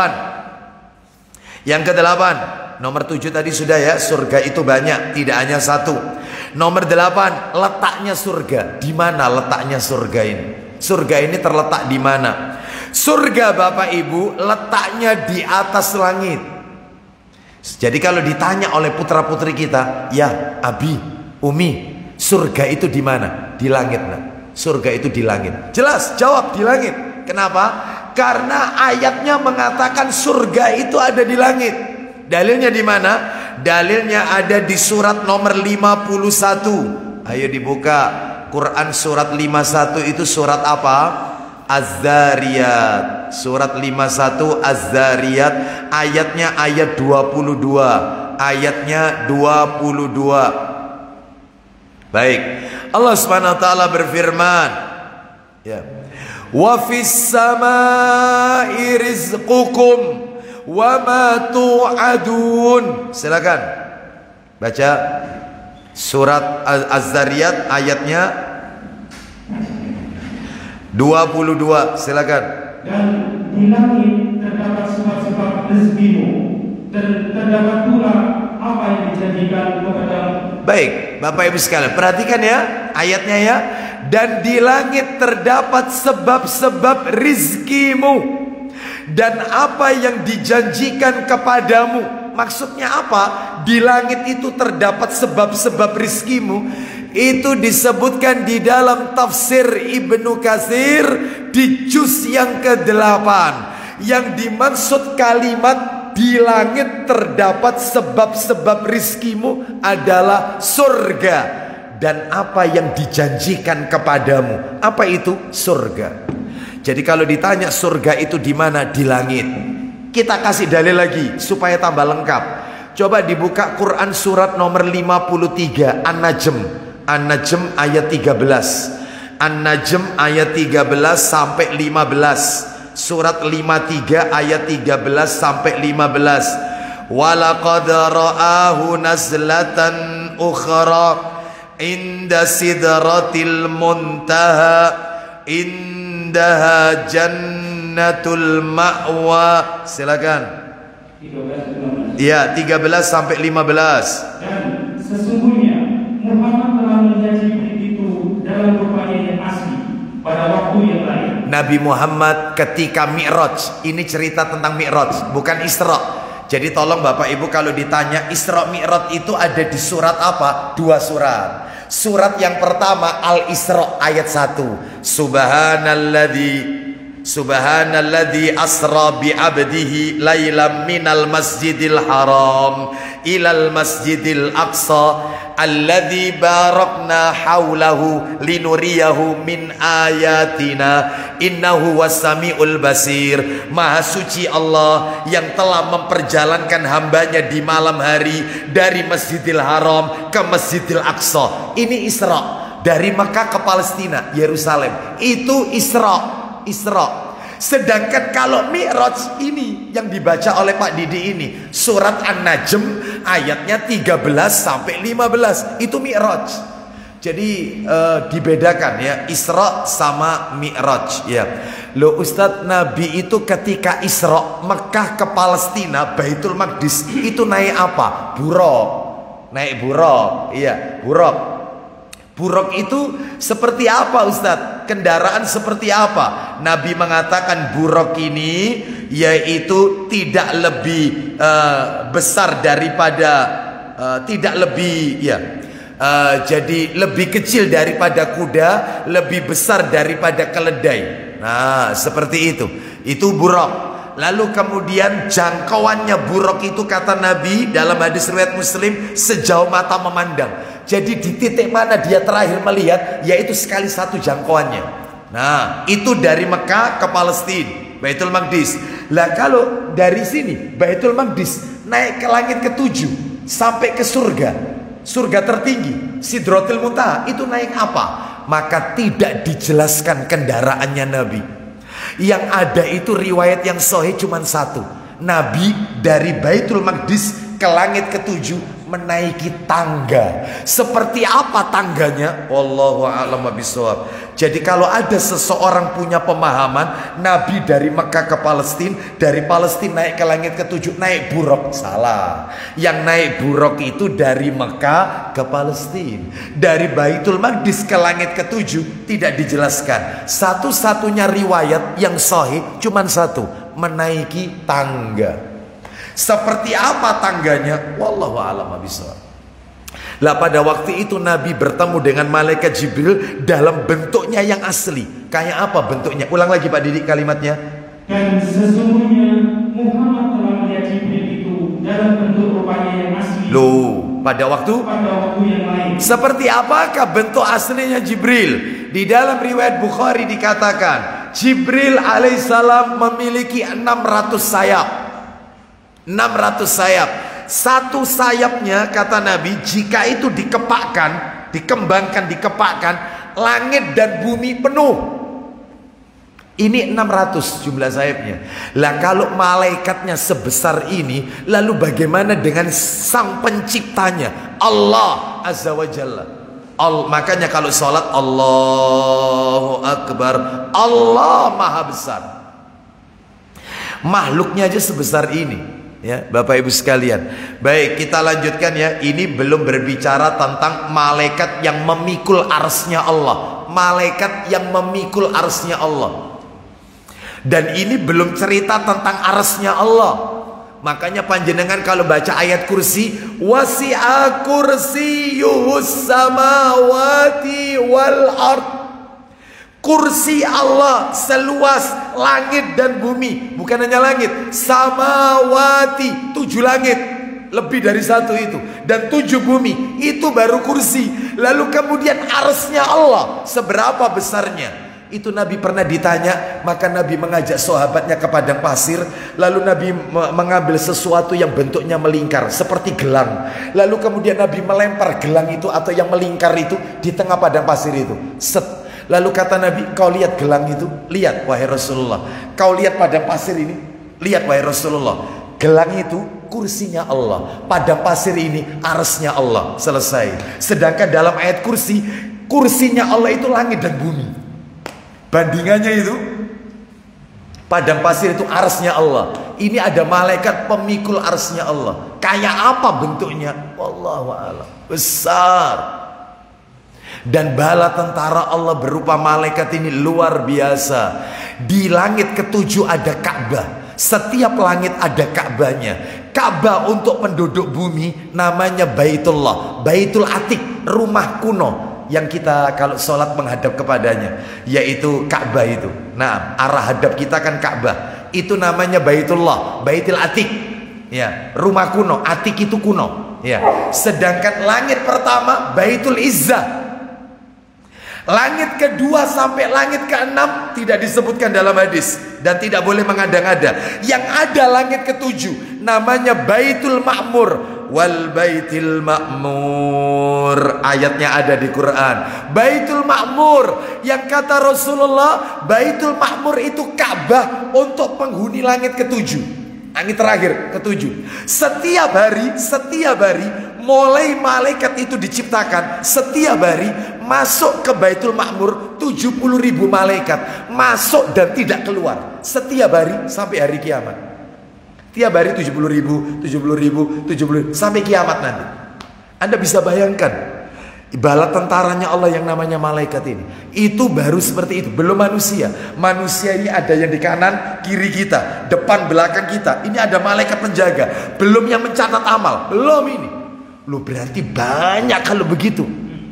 Yang ke-8. Nomor 7 tadi sudah ya, surga itu banyak, tidak hanya satu. Nomor 8, letaknya surga. Di mana letaknya surga ini? Surga ini terletak di mana? Surga Bapak Ibu letaknya di atas langit. Jadi kalau ditanya oleh putra-putri kita, ya Abi, Umi, surga itu di mana? Di langit, nak. Surga itu di langit. Jelas, jawab di langit. Kenapa? Karena ayatnya mengatakan surga itu ada di langit. Dalilnya di mana? Dalilnya ada di surat nomor 51. Ayo dibuka Quran surat 51 itu surat apa? Az-Zariyat. Surat 51 Az-Zariyat, ayatnya ayat 22. Ayatnya 22. Baik. Allah Subhanahu wa taala berfirman, ya. Wa fis samai rizqukum wa ma tu'adun. Silakan baca surat Az-Zariyat ayatnya 22. Silakan. Dan di langit terdapat sebab-sebab rezekimu, dan terdapat pula apa yang dijanjikan kepadamu. Baik, Bapak Ibu sekalian, perhatikan ya ayatnya ya. Dan di langit terdapat sebab-sebab rizkimu dan apa yang dijanjikan kepadamu. Maksudnya apa? Di langit itu terdapat sebab-sebab rizkimu. Itu disebutkan di dalam tafsir Ibnu Katsir di juz yang ke-8. Yang dimaksud kalimat di langit terdapat sebab-sebab rizkimu adalah surga dan apa yang dijanjikan kepadamu. Apa itu? Surga. Jadi kalau ditanya surga itu di mana? Di langit. Kita kasih dalil lagi supaya tambah lengkap. Coba dibuka Quran surat nomor 53 An-Najm. An-Najm ayat 13. An-Najm ayat 13 sampai 15. Surat 53 ayat 13 sampai 15. Walaqad ra'ahu nazlatan ukhra inda sidratil muntaha indaha jannatul ma'wa. Silakan. 13. Ya, 13 sampai 15. Dan sesungguhnya Muhammad telah menjanjikan itu dalam rupanya yang asli pada waktu yang lain. Nabi Muhammad ketika Mi'raj, ini cerita tentang Mi'raj, bukan Isra. Jadi tolong Bapak Ibu kalau ditanya Isra Mi'raj itu ada di surat apa? 2 surat. Surat yang pertama Al-Isra ayat 1. Subhanalladzi Subhanalladzi asra bi 'abdihi lailam minal masjidil haram ilal masjidil aqsa alladzi barakna haulahu linuriyahu min ayatina innahu wassamiul basir. Maha suci Allah yang telah memperjalankan hambanya di malam hari dari Masjidil Haram ke Masjidil Aqsa. Ini Isra, dari Mekah ke Palestina, Yerusalem. Itu Isra. Sedangkan kalau Mi'raj ini yang dibaca oleh Pak Didi ini, surat An-Najm ayatnya 13 sampai 15, itu Mi'raj. Jadi dibedakan ya, Isra sama Mi'raj ya. Loh Ustadz, Nabi itu ketika Isra Mekah ke Palestina, Baitul Maqdis, itu naik apa? Buraq. Naik buraq. Iya, buraq. Buraq itu seperti apa Ustadz? Kendaraan seperti apa? Nabi mengatakan buraq ini yaitu tidak lebih besar daripada tidak lebih ya. Jadi lebih kecil daripada kuda, lebih besar daripada keledai. Nah, seperti itu. Itu buraq. Lalu kemudian jangkauannya buraq itu kata Nabi dalam hadis riwayat Muslim sejauh mata memandang. Jadi di titik mana dia terakhir melihat, yaitu sekali satu jangkauannya. Nah, itu dari Mekah ke Palestina, Baitul Maqdis. Lah kalau dari sini Baitul Maqdis naik ke langit ke-7 sampai ke surga, surga tertinggi, Sidratul Muntaha, itu naik apa? Maka tidak dijelaskan kendaraannya Nabi. Yang ada itu riwayat yang sahih cuma satu. Nabi dari Baitul Maqdis ke langit ke-7 menaiki tangga. Seperti apa tangganya? Wallahu a'lam bishawab. Jadi kalau ada seseorang punya pemahaman Nabi dari Mekah ke Palestina, dari Palestina naik ke langit ke-7 naik buraq, salah. Yang naik buraq itu dari Mekah ke Palestina. Dari Baitul Maqdis ke langit ke-7 tidak dijelaskan. Satu-satunya riwayat yang sahih cuma satu, menaiki tangga. Seperti apa tangganya? Wallahu a'lam bishawab. Lah pada waktu itu Nabi bertemu dengan malaikat Jibril dalam bentuknya yang asli. Kayak apa bentuknya? Ulang lagi Pak Didi kalimatnya. Dan sesungguhnya Muhammad telah melihat Jibril itu dalam bentuk rupanya yang asli. Loh, pada waktu yang lain. Seperti apakah bentuk aslinya Jibril? Di dalam riwayat Bukhari dikatakan Jibril alaihissalam memiliki 600 sayap. 600 sayap. Satu sayapnya kata Nabi, jika itu dikepakkan, dikembangkan, dikepakkan, langit dan bumi penuh. Ini 600 jumlah sayapnya. Lah kalau malaikatnya sebesar ini, lalu bagaimana dengan sang penciptanya, Allah Azza wa Jalla. Makanya kalau sholat Allahu Akbar, Allah Maha Besar. Makhluknya aja sebesar ini. Ya, Bapak Ibu sekalian. Baik, kita lanjutkan ya. Ini belum berbicara tentang malaikat yang memikul arsy-Nya Allah. Malaikat yang memikul arsy-Nya Allah. Dan ini belum cerita tentang arsy-Nya Allah. Makanya panjenengan kalau baca ayat kursi, wasi'a kursiyyuhus samawati wal ard. Kursi Allah seluas langit dan bumi. Bukan hanya langit, samawati, 7 langit, lebih dari satu itu, dan 7 bumi, itu baru kursi. Lalu kemudian arsy-Nya Allah seberapa besarnya? Itu Nabi pernah ditanya. Maka Nabi mengajak sahabatnya ke padang pasir. Lalu Nabi mengambil sesuatu yang bentuknya melingkar seperti gelang. Lalu kemudian Nabi melempar gelang itu atau yang melingkar itu di tengah padang pasir itu. Set. Lalu kata Nabi, kau lihat gelang itu? Lihat wahai Rasulullah. Kau lihat padang pasir ini? Lihat wahai Rasulullah. Gelang itu kursinya Allah, padang pasir ini arsy-Nya Allah. Selesai. Sedangkan dalam ayat kursi, kursinya Allah itu langit dan bumi. Bandingannya itu padang pasir itu arsy-Nya Allah. Ini ada malaikat pemikul arsy-Nya Allah. Kayak apa bentuknya? Wallahu a'lam. Besar. Dan bala tentara Allah berupa malaikat ini luar biasa. Di langit ke-7 ada Ka'bah. Setiap langit ada Ka'bahnya. Ka'bah untuk penduduk bumi namanya Baitullah, Baitul Atiq, rumah kuno yang kita kalau sholat menghadap kepadanya, yaitu Ka'bah itu. Nah, arah hadap kita kan Ka'bah. Itu namanya Baitullah, Baitul Atiq. Ya, rumah kuno, Atiq itu kuno. Ya. Sedangkan langit pertama Baitul Izzah. Langit kedua sampai langit keenam tidak disebutkan dalam hadis dan tidak boleh mengada-ngada. Yang ada langit ketujuh namanya Baitul Ma'mur wal Baitil Ma'mur. Ayatnya ada di Quran. Baitul Ma'mur, yang kata Rasulullah, Baitul Ma'mur itu Ka'bah untuk penghuni langit ketujuh. Langit terakhir ketujuh. Setiap hari mulai malaikat itu diciptakan, setiap hari masuk ke Baitul Ma'mur 70.000 malaikat masuk dan tidak keluar setiap hari sampai hari kiamat. Tiap hari 70.000 sampai kiamat nanti. Anda bisa bayangkan bala tentaranya Allah yang namanya malaikat ini. Itu baru seperti itu, belum manusia. Manusia ini ada yang di kanan kiri kita, depan belakang kita. Ini ada malaikat penjaga, belum yang mencatat amal, belum ini. Lu berarti banyak kalau begitu.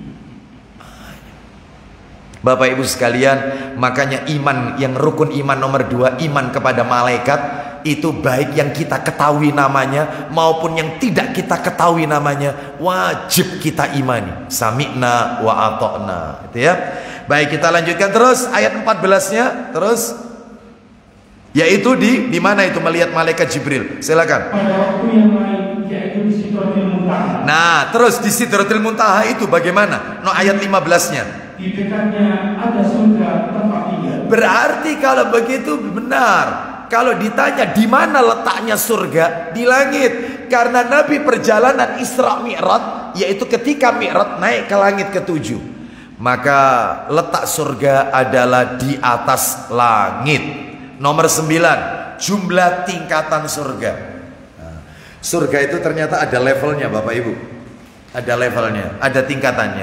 Bapak Ibu sekalian, makanya iman, yang rukun iman nomor 2, iman kepada malaikat. Itu baik yang kita ketahui namanya maupun yang tidak kita ketahui namanya, wajib kita imani. Sami'na wa ata'na, itu ya. Baik, kita lanjutkan terus ayat 14-nya terus, yaitu di mana itu melihat malaikat Jibril. Silakan. Pada waktu yang lain, yaitu di Sidratil Muntaha. Nah, terus di Sidratil Muntaha itu bagaimana? No, ayat 15-nya. Di dekatnya ada surga tempat tinggal. Berarti kalau begitu benar. Kalau ditanya di mana letaknya surga, di langit. Karena Nabi perjalanan Isra Mi'raj, yaitu ketika Mi'raj naik ke langit ke-7, maka letak surga adalah di atas langit. Nomor 9, jumlah tingkatan surga. Nah, surga itu ternyata ada levelnya, Bapak Ibu. Ada levelnya, ada tingkatannya.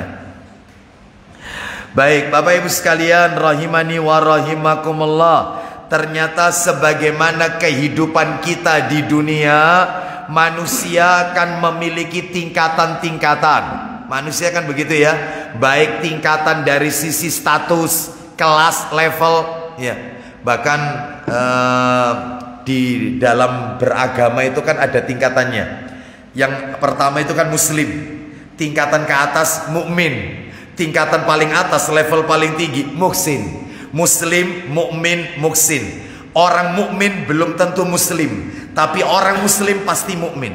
Baik, Bapak Ibu sekalian, rahimani wa rahimakumullah. Ternyata sebagaimana kehidupan kita di dunia, manusia akan memiliki tingkatan-tingkatan. Manusia kan begitu ya. Baik tingkatan dari sisi status, kelas, level, ya. Bahkan di dalam beragama itu kan ada tingkatannya. Yang pertama itu kan muslim. Tingkatan ke atas mukmin. Tingkatan paling atas, level paling tinggi muhsin. Muslim, mukmin, muhsin. Orang mukmin belum tentu muslim, tapi orang muslim pasti mukmin.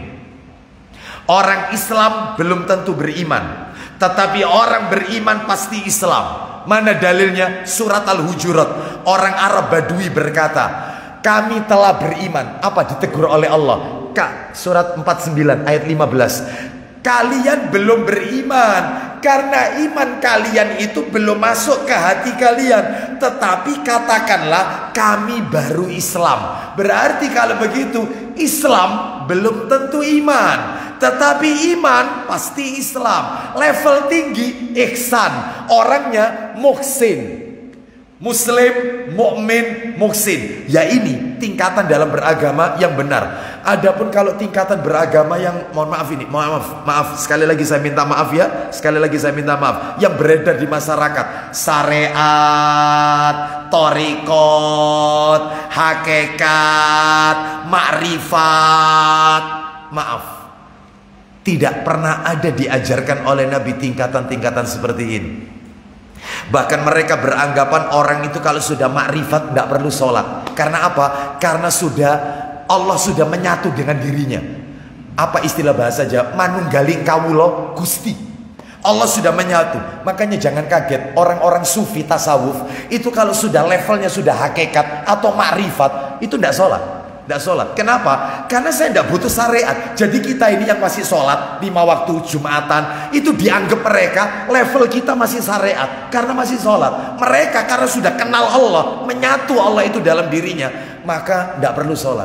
Orang Islam belum tentu beriman, tetapi orang beriman pasti Islam. Mana dalilnya? Surat Al-Hujurat. Orang Arab Badui berkata, kami telah beriman. Apa ditegur oleh Allah? Surat 49 ayat 15. Kalian belum beriman karena iman kalian itu belum masuk ke hati kalian. Tetapi katakanlah kami baru Islam. Berarti kalau begitu Islam belum tentu iman, tetapi iman pasti Islam. Level tinggi ihsan, orangnya muhsin. Muslim, mukmin, muhsin. Ya ini tingkatan dalam beragama yang benar. Adapun kalau tingkatan beragama yang maaf sekali lagi saya minta maaf ya, sekali lagi saya minta maaf, yang beredar di masyarakat, syariat, thariqat, hakikat, makrifat, maaf, tidak pernah ada diajarkan oleh Nabi tingkatan-tingkatan seperti ini. Bahkan mereka beranggapan orang itu kalau sudah makrifat tidak perlu sholat. Karena apa? Karena Allah sudah menyatu dengan dirinya. Apa istilah bahasa Jawa? Manunggaling kawulo Gusti. Allah sudah menyatu. Makanya jangan kaget orang-orang sufi tasawuf itu kalau sudah levelnya sudah hakikat atau makrifat itu tidak sholat. Tidak sholat. Kenapa? Karena saya tidak butuh syariat. Jadi kita ini yang masih sholat 5 waktu Jumatan, itu dianggap mereka level kita masih syariat karena masih sholat. Mereka karena sudah kenal Allah, menyatu Allah itu dalam dirinya, maka tidak perlu sholat.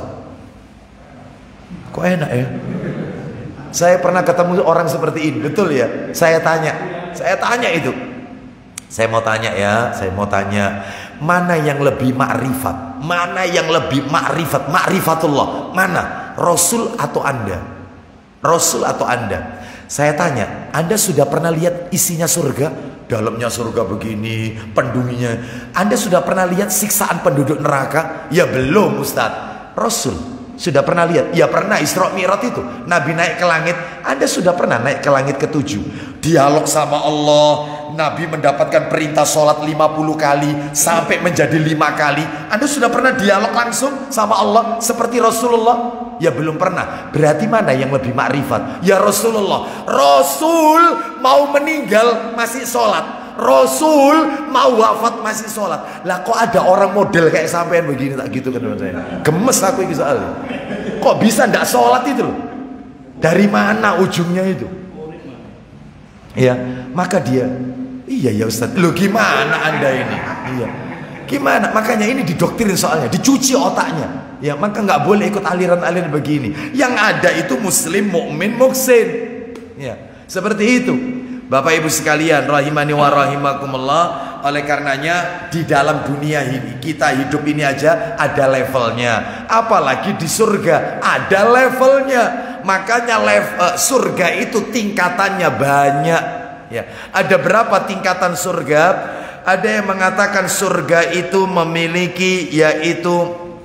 Kok enak ya? Saya pernah ketemu orang seperti ini, betul ya? Saya tanya itu. Saya mau tanya ya, mana yang lebih makrifat? Mana yang lebih makrifat? Makrifatullah. Mana? Rasul atau Anda? Rasul atau Anda? Saya tanya, Anda sudah pernah lihat isinya surga? dalamnya surga begini, penduduknya. Anda sudah pernah lihat siksaan penduduk neraka? Ya belum Ustadz. Rasul sudah pernah lihat? Ya pernah. Isra Mi'raj itu Nabi naik ke langit. Anda sudah pernah naik ke langit ke-7, dialog sama Allah. Nabi mendapatkan perintah sholat 50 kali sampai menjadi 5 kali. Anda sudah pernah dialog langsung sama Allah seperti Rasulullah? Ya belum pernah. Berarti mana yang lebih makrifat? Ya Rasulullah. Rasul mau meninggal masih sholat, Rasul mau wafat masih sholat. Lah kok ada orang model kayak sampean begini, tak gitu kan saya. Gemes aku ini soalnya. Kok bisa ndak sholat itu loh? Dari mana ujungnya itu? Ya, maka dia, iya ya Ustaz. Loh gimana Anda ini? Iya. Gimana? Makanya ini didoktrin soalnya, dicuci otaknya. Ya, maka nggak boleh ikut aliran-aliran begini. Yang ada itu muslim, mukmin, muhsin. Ya, seperti itu. Bapak Ibu sekalian, rahimani wa rahimakumullah. Oleh karenanya di dalam dunia ini, kita hidup ini aja ada levelnya. Apalagi di surga ada levelnya. Makanya surga itu tingkatannya banyak. Ya, ada berapa tingkatan surga? Ada yang mengatakan surga itu memiliki yaitu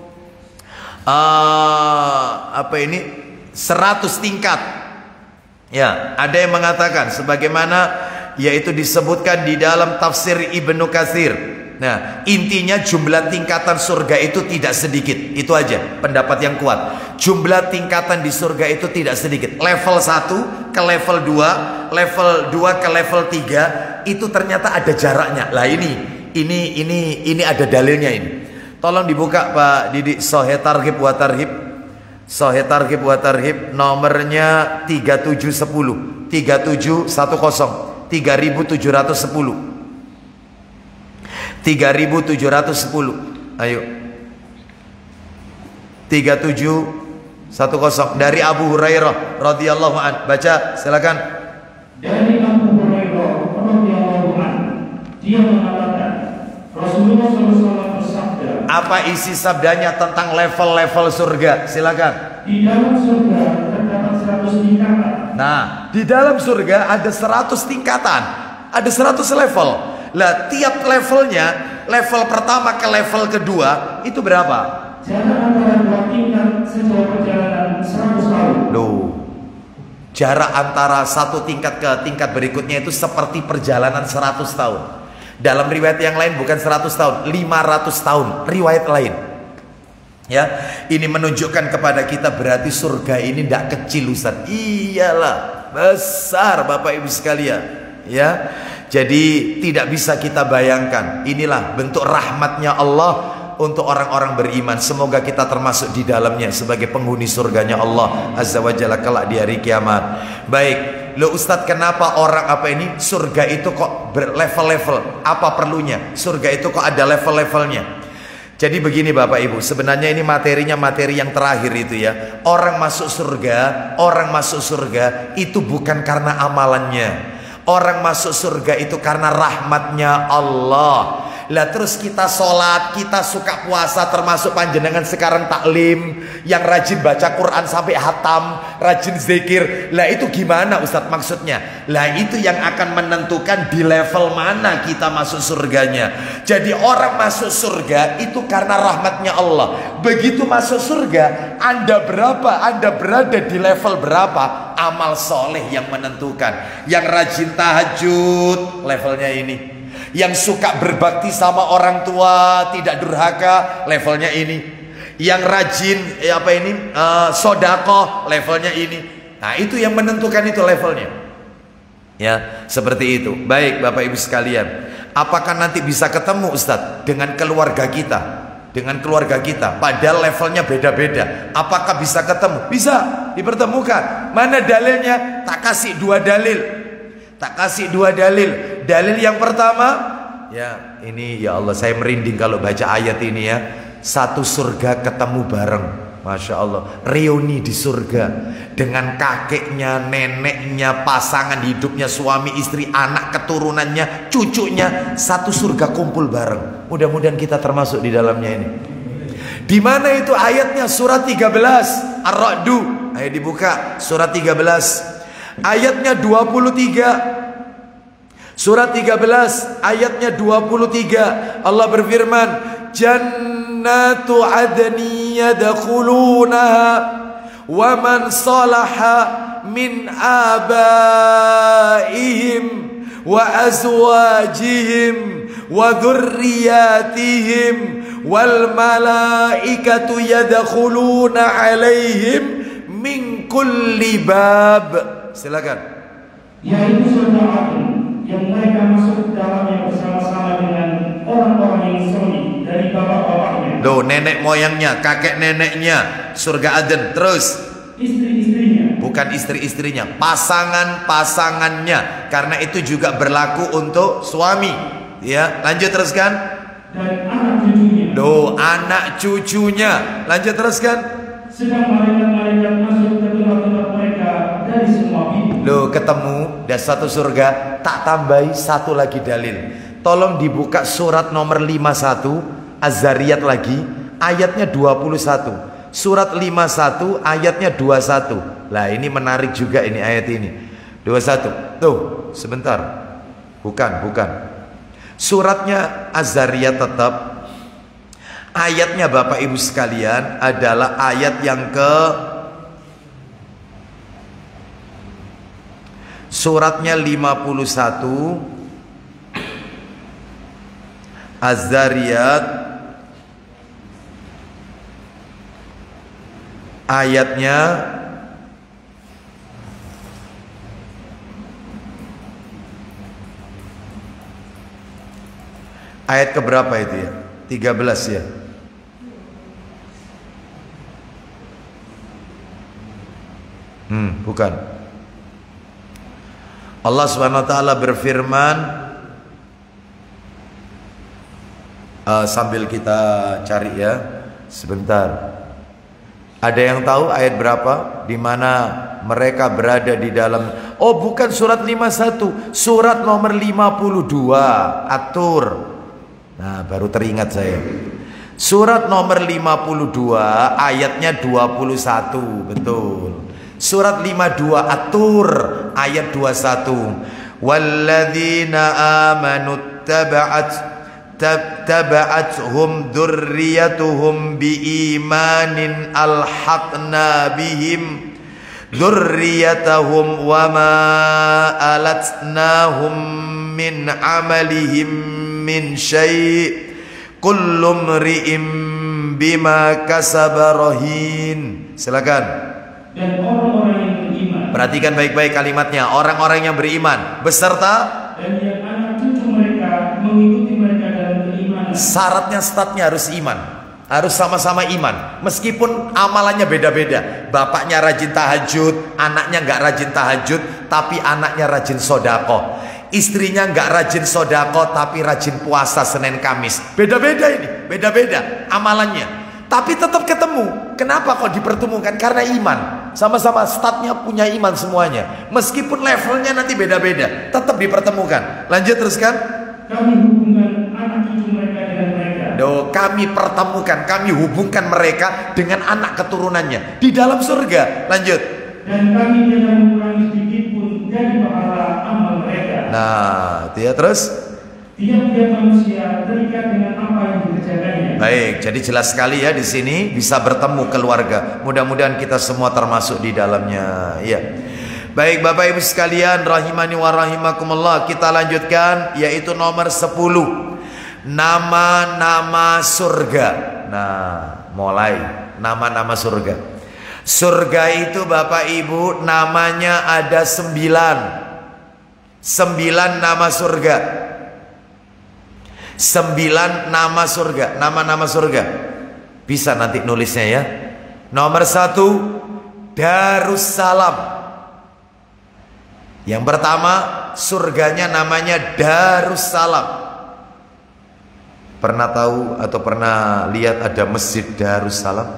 100 tingkat. Ya, ada yang mengatakan sebagaimana yaitu disebutkan di dalam tafsir Ibnu Katsir. Nah, intinya jumlah tingkatan surga itu tidak sedikit. Itu aja pendapat yang kuat. Jumlah tingkatan di surga itu tidak sedikit. Level 1 ke level 2, level 2 ke level 3 itu ternyata ada jaraknya. Lah ini ada dalilnya ini. Tolong dibuka Pak Didik Sahih Targhib wa Tarhib. Sahih Targhib wa Tarhib nomornya 3710 3710 3710 ayo 3710 dari Abu Hurairah radhiyallahu an. Baca silakan. Dari Abu Hurairah radhiyallahu an, dia mengatakan Rasulullah SAW bersabda. Apa isi sabdanya tentang level-level surga? Silakan. Di dalam surga terdapat 100 tingkatan. Nah, di dalam surga ada 100 tingkatan, ada 100 level. Lah, tiap levelnya, level pertama ke level kedua itu berapa? Jarak antara dua tingkat sejauh perjalanan 100 tahun. Loh, jarak antara satu tingkat ke tingkat berikutnya itu seperti perjalanan 100 tahun. Dalam riwayat yang lain bukan 100 tahun, 500 tahun, riwayat lain. Ya, ini menunjukkan kepada kita berarti surga ini tidak kecil Ustaz. Iyalah, besar Bapak Ibu sekalian. Ya, jadi tidak bisa kita bayangkan. Inilah bentuk rahmatnya Allah untuk orang-orang beriman. Semoga kita termasuk di dalamnya sebagai penghuni surganya Allah Azza wa Jalla kelak di hari kiamat. Baik. Loh Ustadz, kenapa orang surga itu kok berlevel-level? Apa perlunya? Surga itu kok ada level-levelnya? Jadi begini Bapak Ibu, sebenarnya ini materinya materi yang terakhir itu ya. Orang masuk surga itu bukan karena amalannya. Orang masuk surga itu karena rahmatnya Allah. Lah terus kita sholat, kita suka puasa, termasuk panjenengan sekarang taklim, yang rajin baca Quran sampai hatam, rajin zikir. Lah itu gimana Ustadz maksudnya? Lah itu yang akan menentukan di level mana kita masuk surganya. Jadi orang masuk surga itu karena rahmatnya Allah. Begitu masuk surga, Anda berada di level berapa? Amal soleh yang menentukan. Yang rajin tahajud, levelnya ini. Yang suka berbakti sama orang tua, tidak durhaka, levelnya ini. Yang rajin sodaqoh, levelnya ini. Nah itu yang menentukan itu levelnya. Ya, seperti itu. Baik Bapak Ibu sekalian, apakah nanti bisa ketemu Ustadz dengan keluarga kita? Dengan keluarga kita, padahal levelnya beda-beda. Apakah bisa ketemu? Bisa, dipertemukan. Mana dalilnya? Tak kasih dua dalil. Dalil yang pertama, ya ini ya Allah, saya merinding kalau baca ayat ini ya. Satu surga ketemu bareng, Masya Allah. Reuni di surga dengan kakeknya, neneknya, pasangan hidupnya, suami istri, anak keturunannya, cucunya. Satu surga kumpul bareng. Mudah-mudahan kita termasuk di dalamnya ini. Di mana itu ayatnya? Surat 13 Ar-Ra'du. Ayo dibuka surat 13 ayatnya 23. Surat 13 ayatnya 23 Allah berfirman, Jannatu adni yadkhulunaha wa man salaha min abaihim wa azwajihim wa dhurriyyatihim wal malaikatu yadkhuluna alaihim min kulli bab. Silakan. Yaitu surga Adn yang mereka masuk dalamnya bersama-sama dengan orang-orang yang soleh dari bapak-bapaknya. Loh, nenek moyangnya, kakek neneknya, surga Adn. Terus istri-istrinya, bukan istri-istrinya, pasangan-pasangannya, karena itu juga berlaku untuk suami. Ya, lanjut teruskan. Dan anak cucunya. Loh, anak cucunya. Lanjut teruskan. Sedang malaikat-malaikat masuk ke tempat-tempat mereka dari semua pintu. Loh, ketemu dan satu surga, tak tambahi satu lagi dalil. Tolong dibuka surat nomor 51 Az-Zariyat lagi, ayatnya 21. Surat 51 ayatnya 21. Lah, ini menarik juga ini ayat ini. 21. Tuh, sebentar. Bukan. Suratnya Az-Zariyat tetap. Ayatnya Bapak Ibu sekalian adalah ayat yang ke suratnya 51 Az-Zariyat ayatnya ayat keberapa itu ya? 13 ya. Bukan. Allah Subhanahu wa taala berfirman, sambil kita cari ya, sebentar. Ada yang tahu ayat berapa? Di mana mereka berada di dalam? Oh, bukan surat 51, surat nomor 52 At-Tur. Nah, baru teringat saya. Surat nomor 52 ayatnya 21, betul. Surat 52 At-Tur ayat 21. Walladzina amanu taba'athum dzurriyyatuhum biimanin alhaqna bihim dzurriyyatahum wama alatnahum min amalihim min syai' kullu mri'in bima kasaba rahin. Silakan. Dan orang-orang yang beriman. Perhatikan baik-baik kalimatnya. Orang-orang yang beriman beserta dan yang anak cucu mereka mengikuti mereka dalam keimanan. Syaratnya, statnya harus iman. Harus sama-sama iman. Meskipun amalannya beda-beda. Bapaknya rajin tahajud, anaknya nggak rajin tahajud, tapi anaknya rajin sodako. Istrinya nggak rajin sodako, tapi rajin puasa Senin Kamis. Beda-beda ini, beda-beda amalannya. Tapi tetap ketemu. Kenapa kok dipertemukan? Karena iman. Sama-sama statnya punya iman semuanya. Meskipun levelnya nanti beda-beda, tetap dipertemukan. Lanjut teruskan. Kami hubungkan anak cucu mereka dengan mereka. Kami pertemukan, kami hubungkan mereka dengan anak keturunannya di dalam surga. Lanjut. Dan kami tidak mengurangi sedikit pun dari pahala amal mereka. Nah, dia terus. Tiap-tiap manusia terikat dengan apa yang dikerjakannya. Baik, jadi jelas sekali ya di sini bisa bertemu keluarga. Mudah-mudahan kita semua termasuk di dalamnya. Ya. Baik Bapak Ibu sekalian, rahimani wa rahimakumullah, kita lanjutkan yaitu nomor 10. Nama-nama surga. Nah, mulai nama-nama surga. Surga itu Bapak Ibu namanya ada 9. 9 nama surga. 9 nama surga. Nama-nama surga. Bisa nanti nulisnya ya. Nomor 1 Darussalam. Yang pertama surganya namanya Darussalam. Pernah tahu atau pernah lihat ada masjid Darussalam?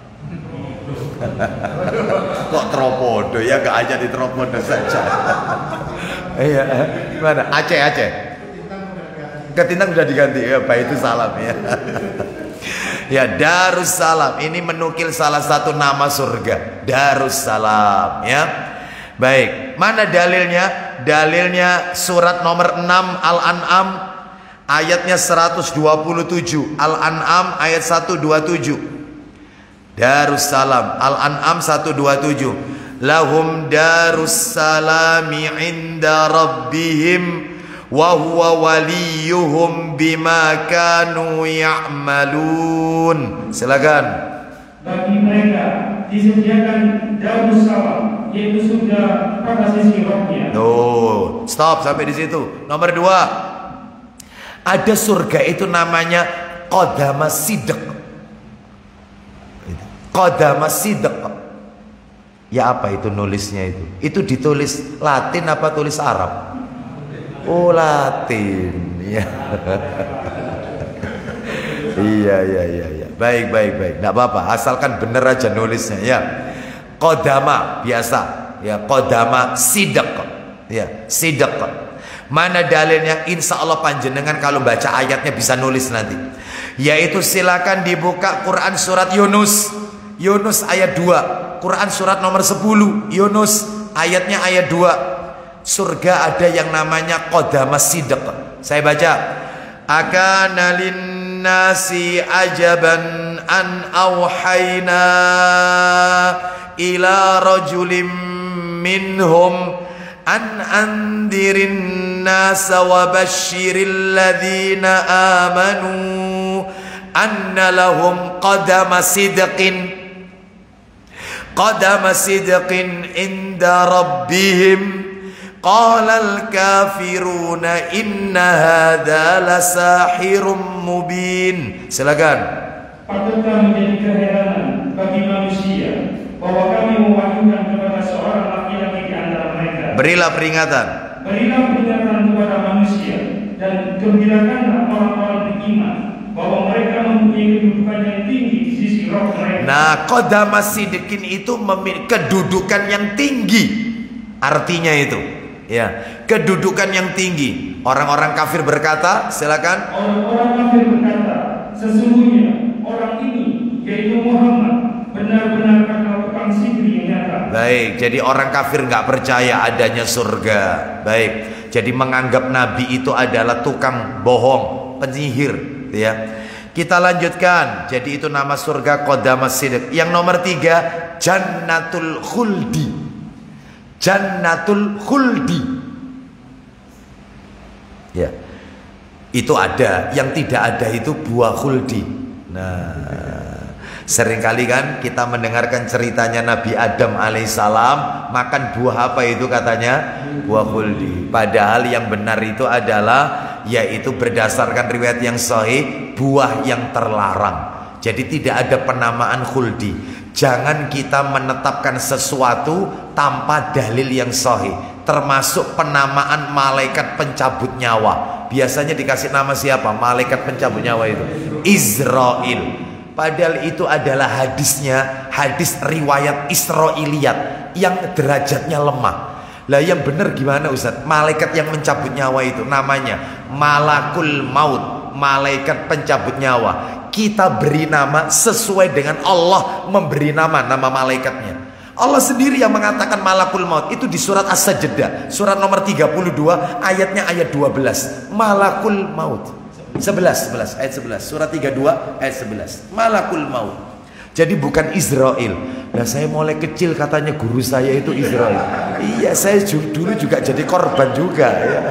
Kok Tropodo ya, gak aja di Tropodo saja. Iya, gimana? Aceh. Ketintang sudah diganti ya, Baitul Salam ya. Ya, Darussalam ini menukil salah satu nama surga, Darussalam ya. Baik, mana dalilnya? dalilnya surat nomor 6 Al-An'am ayatnya 127. Al-An'am ayat 127. Darussalam, Al-An'am 127. Lahum darussalami inda rabbihim wa huwa waliyuhum bima kanu ya'malun. Silakan. Bagi mereka disediakan darussalam, yaitu surga pada sisi rohnya. Oh, stop sampai di situ. Nomor 2. Ada surga itu namanya Qadama Sidq. Qadama Sidq. Ya apa itu nulisnya itu? Itu ditulis Latin apa tulis Arab? Oh, Latin. Ya. Iya. Baik. Enggak apa-apa, asalkan bener aja nulisnya ya. Qadama biasa, ya Qadama Sidq. Ya, Sidq. Mana dalilnya? Insya Allah panjenengan kalau baca ayatnya bisa nulis nanti. Yaitu silakan dibuka Quran surat Yunus. Yunus ayat 2. Quran surat nomor 10. Yunus ayatnya ayat 2. Surga ada yang namanya Qadama Sidq. Saya baca. Akana linnasi ajaban an awhayna ila rajulim minhum an andirin nasa wa basyiril ladhina amanu anna lahum qadama sidqin inda rabbihim qalal kafiruna inna hadha lasahirum mubin. Silakan. Patutkah menjadi keheranan bagi manusia bahwa kami mewahyukan kepada seorang laki-laki di antara mereka. Berilah peringatan kepada manusia dan gembirakanlah orang-orang beriman bahwa mereka mempunyai kedudukan yang tinggi di sisi roh mereka. Nah, Qadama Sidqin itu memiliki kedudukan yang tinggi. Artinya itu, ya, kedudukan yang tinggi. Orang-orang kafir berkata, silakan. Orang-orang kafir berkata, sesungguhnya orang ini yaitu Muhammad benar-benar kakak tukang sihir yang nyata. Baik, jadi orang kafir nggak percaya adanya surga. Baik, jadi menganggap Nabi itu adalah tukang bohong, penyihir. Ya, kita lanjutkan. Jadi itu nama surga Qadama Sidq. Yang nomor 3, Jannatul Khuldi. Jannatul Khuldi. Ya, itu ada. Yang tidak ada itu buah khuldi. Nah, seringkali kan kita mendengarkan ceritanya Nabi Adam alaihissalam makan buah apa itu katanya? Buah khuldi. Padahal yang benar itu adalah yaitu berdasarkan riwayat yang sahih buah yang terlarang. Jadi tidak ada penamaan khuldi. Jangan kita menetapkan sesuatu tanpa dalil yang sahih. Termasuk penamaan malaikat pencabut nyawa. Biasanya dikasih nama siapa? Malaikat pencabut nyawa itu Israel. Padahal itu adalah hadisnya, hadis riwayat Israiliyat yang derajatnya lemah. Lah yang benar gimana Ustaz? Malaikat yang mencabut nyawa itu namanya Malakul Maut, malaikat pencabut nyawa. Kita beri nama sesuai dengan Allah memberi nama malaikatnya. Allah sendiri yang mengatakan Malakul Maut itu di surat As-Sajdah, surat nomor 32 ayatnya ayat 12. Malakul Maut. 11 ayat 11. Surat 32 ayat 11. Malakul Maut. Jadi bukan Israel. Nah, saya mulai kecil katanya guru saya itu Israel. Iya, saya dulu juga jadi korban juga ya.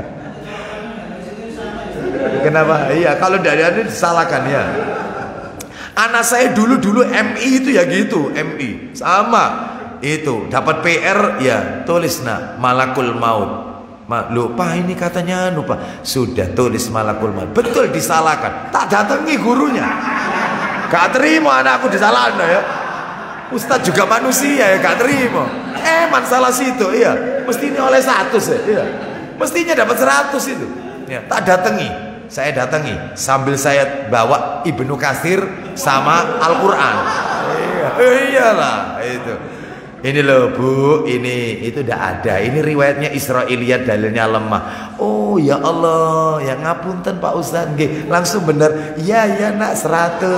Kenapa? Iya, kalau dari Anda disalahkan ya. Anak saya dulu MI itu ya gitu, MI. Sama. Itu dapat PR ya, tulis Malakul Maut. Lupa ini katanya lupa. Sudah tulis Malakul Maut. Betul disalahkan. Tak datangi gurunya. Gak terima anakku disalahkan ya. Ustadz juga manusia ya, gak terima. Masalah situ iya. Mesti ini oleh 100 ya. Iya. Mestinya dapat 100 itu. Ya, tak datangi. Saya datangi sambil saya bawa Ibnu Katsir sama Al-Qur'an. Iyalah itu. Ini loh Bu, itu udah ada. Ini riwayatnya Israiliyat, dalilnya lemah. Oh ya Allah, ya ngapunten Pak Ustaz. Nggih, langsung bener. Iya nak 100.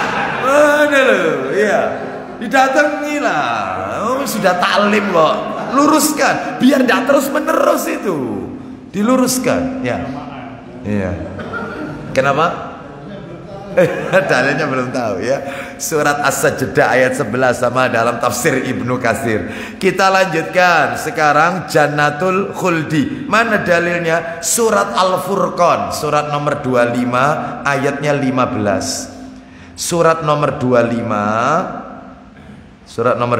Mana loh, iya. Didatangi lah. Oh, sudah taklim kok. luruskan biar tidak terus menerus itu. Diluruskan, ya. Iya. Kenapa? Dalilnya belum tahu ya. Surat As-Sajdah ayat 11 sama dalam tafsir Ibnu Katsir. Kita lanjutkan sekarang Jannatul Khuldi. Mana dalilnya? Surat Al-Furqan, surat nomor 25 ayatnya 15. Surat nomor 25, surat nomor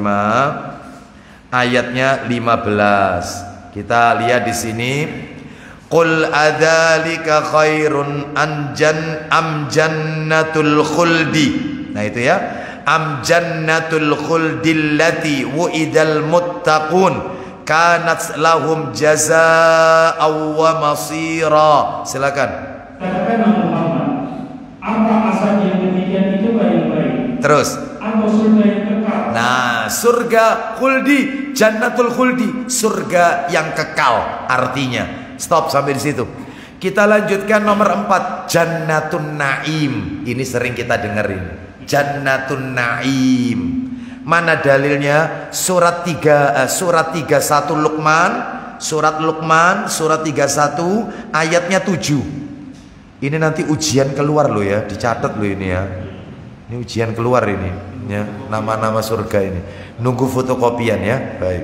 25 ayatnya 15. Kita lihat di sini. Qul adzalika khairun am jannatul khuldi. Nah itu ya. Am jannatul khuldi allati wu'idal muttaqun kanat lahum jazaa'aw wa masira. Silakan. Katakanlah Muhammad, apa asal yang demikian itu yang baik? Terus. Atau surga yang kekal? Nah, surga khuldi, jannatul khuldi, surga yang kekal artinya. Stop sampai di situ. Kita lanjutkan nomor 4, Jannatun Naim. Ini sering kita dengerin. Jannatun Naim. Mana dalilnya? Surat 31 Luqman, surat Luqman, surat 31 ayatnya 7. Ini nanti ujian keluar loh ya, dicatat loh ini ya. Ini ujian keluar ini ya, nama-nama surga ini. Nunggu fotokopian ya. Baik.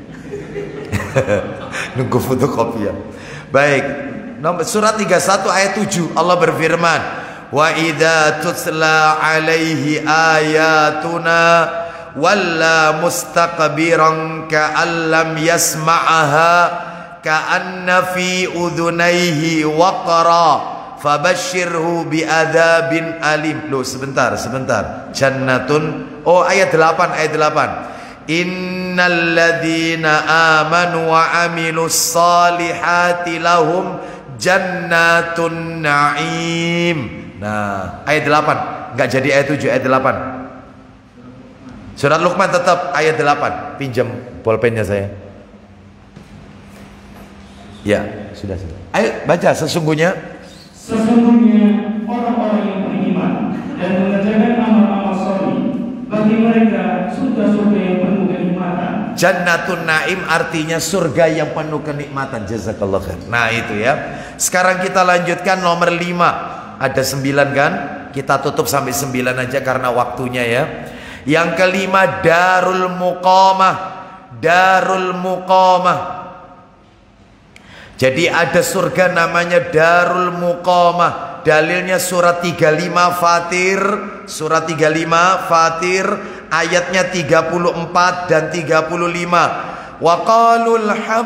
Nunggu fotokopian. Baik, surat 31 ayat 7 Allah berfirman, wa idza tutla alaihi ayatuna walla mustaqbiran ka'allam yasma'aha ka'anna fi udhunaihi waqra fabashshirhu bi'adzabin alim. Loh sebentar. Jannatun, oh ayat 8 Innal ladzina amanu wa amilus salihati lahum jannatun na'im. Nah, ayat 8. Enggak jadi ayat 7, ayat 8. Surat Luqman tetap ayat 8. Pinjam bolpennya saya. Ya, sudah. Ayo baca. Sesungguhnya orang-orang yang beriman dan mengerjakan amal-amal saleh, bagi mereka surga-surga yang penuh kenikmatan. Jannatun Naim artinya surga yang penuh kenikmatan. Jazakallah khair. Nah itu ya. Sekarang kita lanjutkan nomor 5. Ada 9 kan? Kita tutup sampai 9 aja karena waktunya ya. Yang kelima Darul Muqamah. Darul Muqamah. Jadi ada surga namanya Darul Muqamah. Dalilnya surat 35 Fatir, surat 35 Fatir ayatnya 34 dan 35. Wa qalu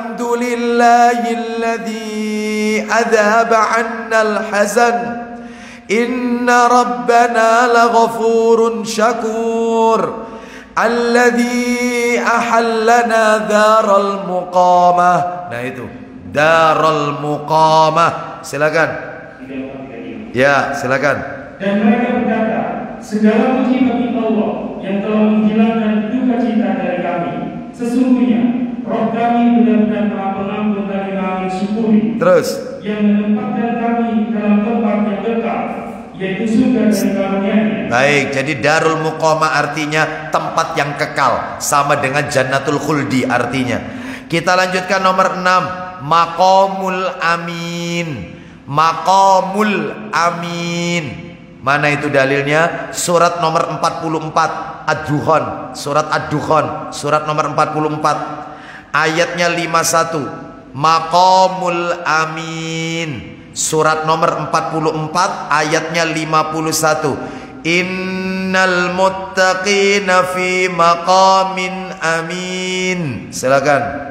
alhamdulillahilladzi adzhaba 'annal hazan inna rabbana laghafurun syakur alladzi ahallana daral muqamah. Nah itu Darul Muqamah. Silakan. Ya, silakan. Dan mereka berkata, segala puji bagi Allah yang telah menghilangkan duka cita dari kami. Sesungguhnya Roh kami benar-benar Maha Pengampun dari kami syukuri. Terus. Yang menempatkan kami dalam tempat yang kekal, yaitu surga dari karunia-Nya. Baik, jadi Darul Muqamah artinya tempat yang kekal, sama dengan Jannatul Khuldi artinya. Kita lanjutkan nomor 6, Maqamul Amin. Maqamul Amin. Mana itu dalilnya? Surat nomor 44 Ad-Dukhan. Surat Ad-Dukhan, surat nomor 44 ayatnya 51. Maqamul Amin. Surat nomor 44 ayatnya 51. Innal muttaqina fi maqamin amin. Silakan.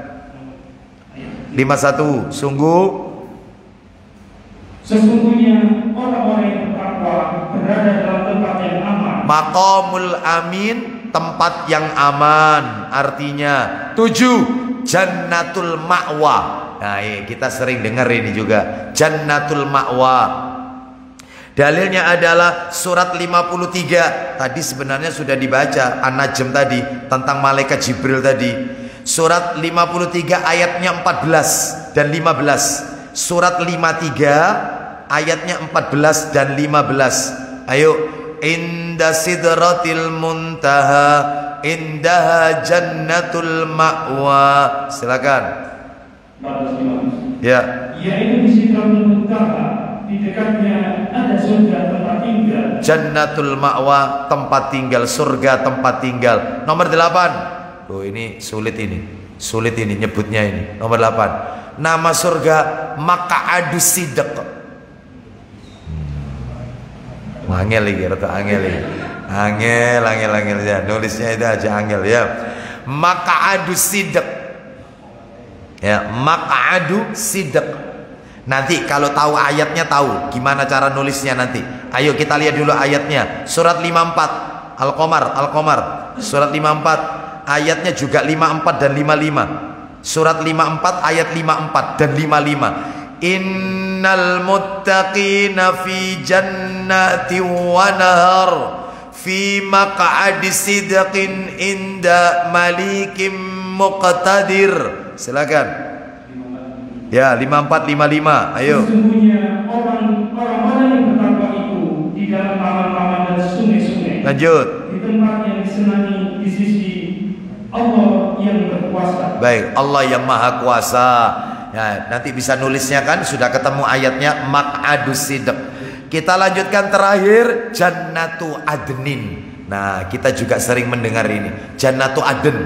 51. Sesungguhnya orang-orang yang bertakwa berada dalam tempat yang aman. Maqamul Amin, tempat yang aman. Artinya 7, Jannatul Ma'wa. Nah kita sering dengar ini juga, Jannatul Ma'wa. Dalilnya adalah surat 53. Tadi sebenarnya sudah dibaca An-Najm tadi, tentang malaikat Jibril tadi. Surat 53 ayatnya 14 dan 15. Surat 53 ayatnya 14 dan 15. Ayo. Inda sidratil muntaha indaha jannatul ma'wa. Silakan. Ya. Yaitu di Sidratul Muntaha, di dekatnya ada surga tempat tinggal. Jannatul ma'wa, tempat tinggal, surga tempat tinggal. Nomor 8. Loh, ini sulit ini. Sulit ini nyebutnya ini. Nomor 8. Nama surga Maq'adus Sidq. Angel lagi, rata angel lagi. Angel ya. Nulisnya itu aja angel ya. Maq'adus Sidq. Ya, Maq'adu Sidq. Nanti kalau tahu ayatnya tahu gimana cara nulisnya nanti. Ayo kita lihat dulu ayatnya. Surat 54 Al-Qamar. Surat 54 ayatnya juga 54 dan 55. Surat 54 ayat 54 dan 55. Innal muttaqina fi jannati wa nahar fi maq'adi sidqin inda malikim muqtadir. Silakan. Ya, 54 55. Ayo. Sesungguhnya orang-orang yang bertakwa itu di dalam taman-taman dan sungai-sungai. Lanjut. Di tempat yang disenangi di sisi Allah yang berkuasa. Baik, Allah yang maha kuasa. Ya, nanti bisa nulisnya kan, sudah ketemu ayatnya Maq'adus Sidq. Kita lanjutkan terakhir Jannatu Adnin. Nah, kita juga sering mendengar ini Jannatu Aden.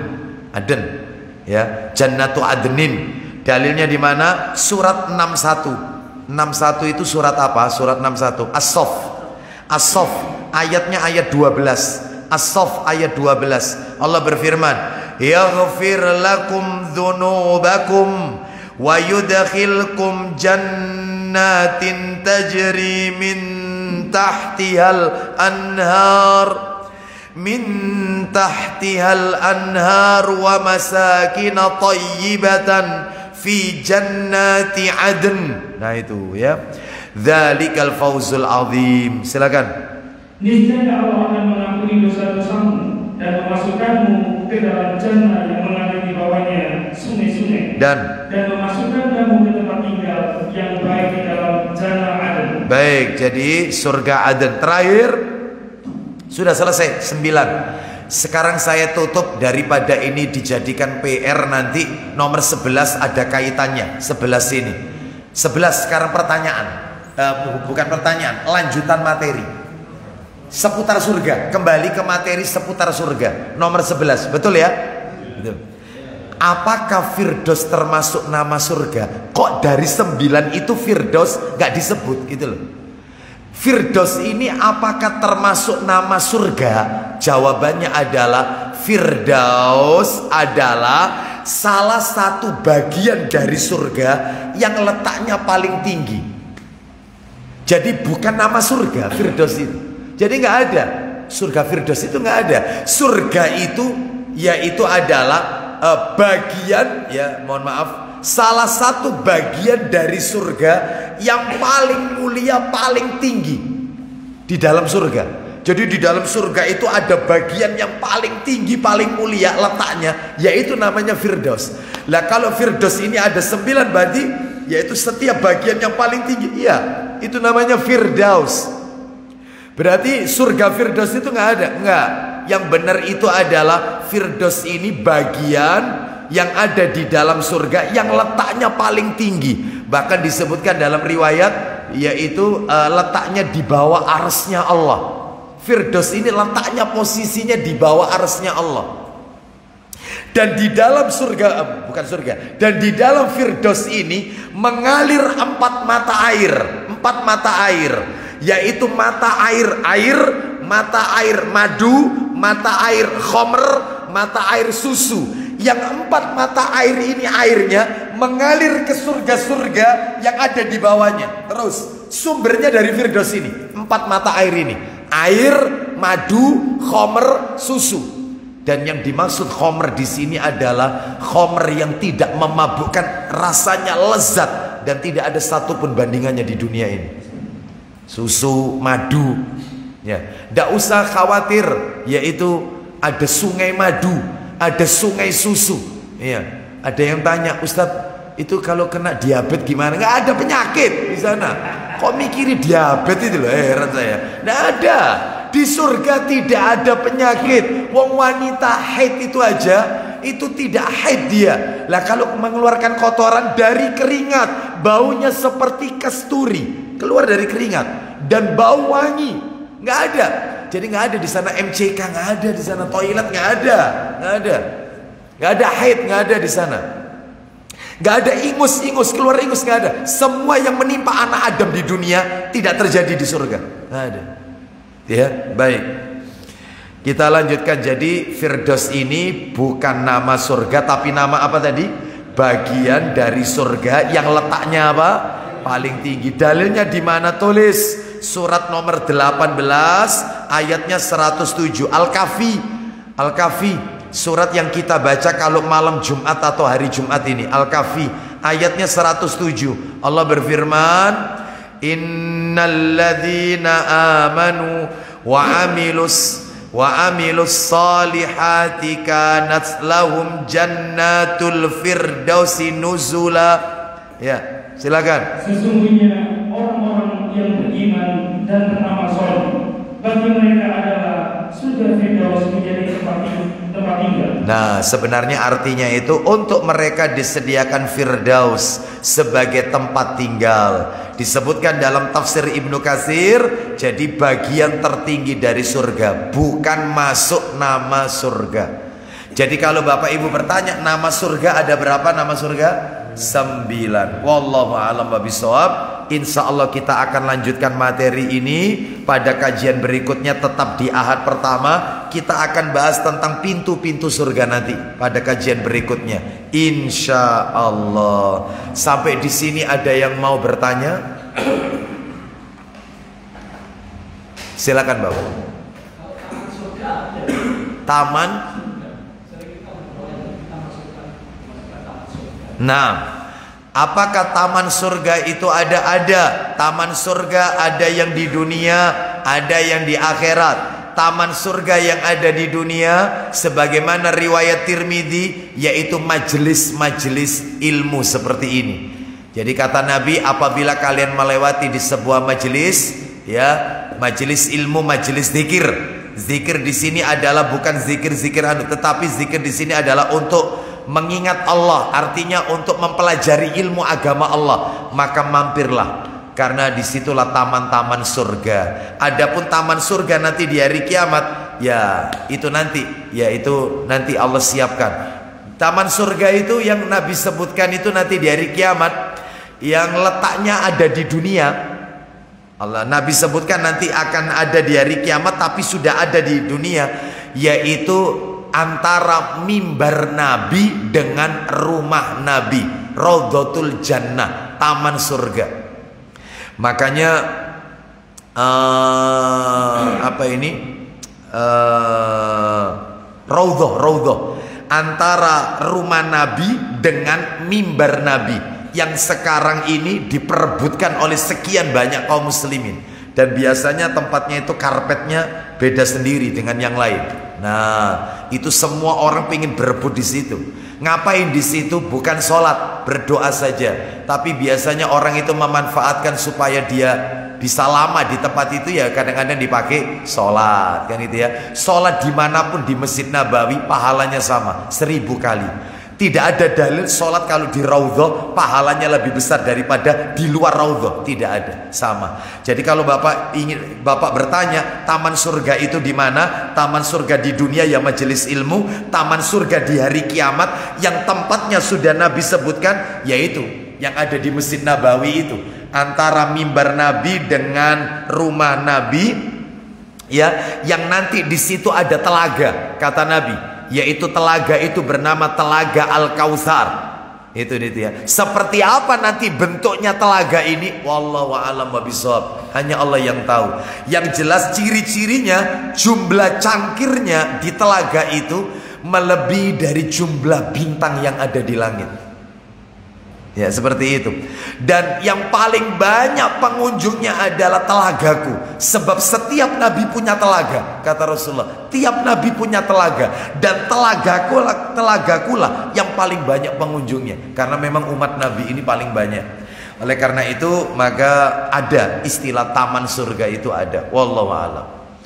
Ya, Jannatu Adnin. Dalilnya di mana? Surat 61. 61 itu surat apa? Surat 61. As-Saff. As-Saff ayatnya ayat 12. As-Saff ayat 12. Allah berfirman, "Yaghfir lakum dzunubakum wa yudkhilkum jannatin tajri min tahtihal anhar." Min tahtihal anhar wa masakin tayyibatan fi jannati adn. Nah itu ya. Dzalikal fawzul azim. Silakan. Niscaya Allah akan mengampuni dosa-dosamu dan memasukkanmu ke dalam jannah yang mengalir di bawahnya sungai-sungai, dan memasukkan kamu ke tempat tinggal yang baik di dalam jannah Aden. Baik, jadi surga Aden. Terakhir sudah selesai 9. Sekarang saya tutup daripada ini dijadikan PR nanti. Nomor 11 ada kaitannya. 11 ini 11 sekarang pertanyaan, bukan pertanyaan, lanjutan materi seputar surga. Kembali ke materi seputar surga. Nomor 11, betul ya? Betul. Apakah Firdaus termasuk nama surga? Kok dari 9 itu Firdaus gak disebut gitu loh. Firdaus ini apakah termasuk nama surga? Jawabannya adalah Firdaus adalah salah satu bagian dari surga yang letaknya paling tinggi. Jadi bukan nama surga Firdaus itu. Jadi nggak ada surga Firdaus itu, nggak ada. Surga itu yaitu adalah bagian, ya mohon maaf, salah satu bagian dari surga yang paling mulia, paling tinggi di dalam surga. Jadi di dalam surga itu ada bagian yang paling tinggi, paling mulia letaknya, yaitu namanya Firdaus. Lah kalau Firdaus ini ada 9 berarti yaitu setiap bagian yang paling tinggi, iya, itu namanya Firdaus. Berarti surga Firdaus itu nggak ada, nggak. Yang benar itu adalah Firdaus ini bagian yang ada di dalam surga yang letaknya paling tinggi. Bahkan disebutkan dalam riwayat yaitu letaknya di bawah arsy-Nya Allah. Firdaus ini letaknya posisinya di bawah arsy-Nya Allah. Dan di dalam surga, bukan surga, dan di dalam Firdaus ini mengalir 4 mata air. 4 mata air, yaitu mata air, mata air madu, mata air khomer, mata air susu. Yang 4 mata air ini airnya mengalir ke surga-surga yang ada di bawahnya. Terus sumbernya dari Firdaus ini, 4 mata air ini, air, madu, khomer, susu. Dan yang dimaksud khomer di sini adalah khomer yang tidak memabukkan, rasanya lezat dan tidak ada satupun bandingannya di dunia ini. Susu, madu, ya, tidak usah khawatir, yaitu ada sungai madu, ada sungai susu. Ya, ada yang tanya, Ustadz, itu kalau kena diabetes gimana? Nggak ada penyakit di sana. Kok mikirin diabetes itu loh, heran saya. Nggak ada. Di surga tidak ada penyakit. Wong wanita haid itu aja, itu tidak haid dia. Lah kalau mengeluarkan kotoran dari keringat, baunya seperti kasturi, keluar dari keringat dan bau wangi, nggak ada. Jadi nggak ada di sana MCK, nggak ada di sana toilet, nggak ada, nggak ada haid, nggak ada di sana. Nggak ada ingus keluar ingus, nggak ada. Semua yang menimpa anak Adam di dunia tidak terjadi di surga, nggak ada. Ya, baik. Kita lanjutkan. Jadi Firdaus ini bukan nama surga, tapi nama apa tadi? Bagian dari surga yang letaknya apa? Paling tinggi. Dalilnya di mana? Tulis surat nomor 18 ayatnya 107 Al-Kahfi, surat yang kita baca kalau malam Jumat atau hari Jumat ini. Al-Kahfi ayatnya 107. Allah berfirman, innalladzina amanu wa amilus salihati kanat lahum jannatul firdausi nuzula. Ya, silakan. Sesungguhnya orang-orang yang beriman dan beramal soleh, bagi mereka adalah surga Firdaus menjadi tempat tinggal. Nah, sebenarnya artinya itu untuk mereka disediakan Firdaus sebagai tempat tinggal. Disebutkan dalam tafsir Ibnu Katsir, jadi bagian tertinggi dari surga, bukan masuk nama surga. Jadi kalau Bapak Ibu bertanya, nama surga ada berapa nama surga? 9. Wallahu a'lam bishawab. Insya Allah kita akan lanjutkan materi ini pada kajian berikutnya. Tetap di Ahad pertama kita akan bahas tentang pintu-pintu surga nanti pada kajian berikutnya. Insya Allah. Sampai di sini ada yang mau bertanya? Silakan Bapak. Taman. Nah, apakah taman surga itu ada? Ada. Taman surga ada yang di dunia, ada yang di akhirat. Taman surga yang ada di dunia sebagaimana riwayat Tirmidzi, yaitu majelis-majelis ilmu seperti ini. Jadi kata Nabi, apabila kalian melewati di sebuah majelis, ya, majelis ilmu, majelis zikir. Zikir di sini adalah bukan zikir-zikir tetapi zikir di sini adalah untuk mengingat Allah, artinya untuk mempelajari ilmu agama Allah, maka mampirlah, karena disitulah taman-taman surga. Adapun taman surga nanti di hari kiamat, ya itu nanti Allah siapkan. Taman surga itu yang Nabi sebutkan itu nanti di hari kiamat, yang letaknya ada di dunia. Allah Nabi sebutkan nanti akan ada di hari kiamat, tapi sudah ada di dunia, yaitu antara mimbar Nabi dengan rumah Nabi, Raudhatul Jannah, taman surga. Makanya Raudhah antara rumah Nabi dengan mimbar Nabi yang sekarang ini diperebutkan oleh sekian banyak kaum muslimin. Dan biasanya tempatnya itu karpetnya beda sendiri dengan yang lain. Nah, itu semua orang pengen berebut di situ. Ngapain di situ? Bukan sholat, berdoa saja. Tapi biasanya orang itu memanfaatkan supaya dia bisa lama di tempat itu, ya kadang-kadang dipakai sholat, kan itu ya. Sholat dimanapun di Masjid Nabawi pahalanya sama 1000 kali. Tidak ada dalil sholat kalau di Raudhah pahalanya lebih besar daripada di luar Raudhah. Tidak ada, sama. Jadi kalau Bapak bertanya taman surga itu di mana? Taman surga di dunia ya majelis ilmu. Taman surga di hari kiamat yang tempatnya sudah Nabi sebutkan, yaitu yang ada di Masjid Nabawi itu, antara mimbar Nabi dengan rumah Nabi, ya, yang nanti di situ ada telaga, kata Nabi. Yaitu telaga itu bernama Telaga Al-Kautsar. Itu ya. Seperti apa nanti bentuknya telaga ini? Wallahu a'lam bishawab. Hanya Allah yang tahu. Yang jelas ciri-cirinya, jumlah cangkirnya di telaga itu melebihi dari jumlah bintang yang ada di langit. Ya, seperti itu. Dan yang paling banyak pengunjungnya adalah telagaku. Sebab setiap nabi punya telaga, kata Rasulullah. Tiap nabi punya telaga. Dan telagaku lah yang paling banyak pengunjungnya. Karena memang umat nabi ini paling banyak. Oleh karena itu maka ada istilah taman surga itu ada. Wallahu a'lam.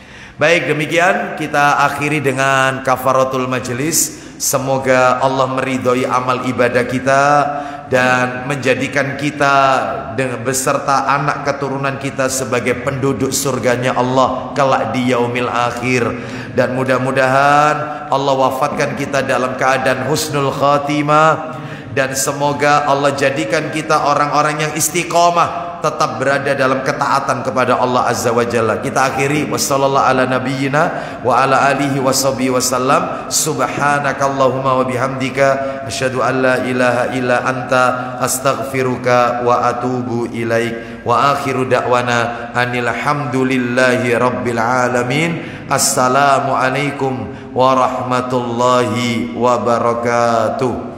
Baik, demikian kita akhiri dengan kafaratul majelis. Semoga Allah meridhoi amal ibadah kita dan menjadikan kita dengan beserta anak keturunan kita sebagai penduduk surganya Allah kelak di yaumil akhir. Dan mudah-mudahan Allah wafatkan kita dalam keadaan husnul khatimah, dan semoga Allah jadikan kita orang-orang yang istiqomah, tetap berada dalam ketaatan kepada Allah Azza wa Jalla. Kita akhiri wassallallahu ala nabiyyina wa ala alihi washabihi wasallam. Subhanakallahumma wa bihamdika asyhadu an la ilaha illa anta astaghfiruka wa atubu ilaik. Wa akhiru da'wana anil hamdulillahi rabbil alamin. Assalamualaikum warahmatullahi wabarakatuh.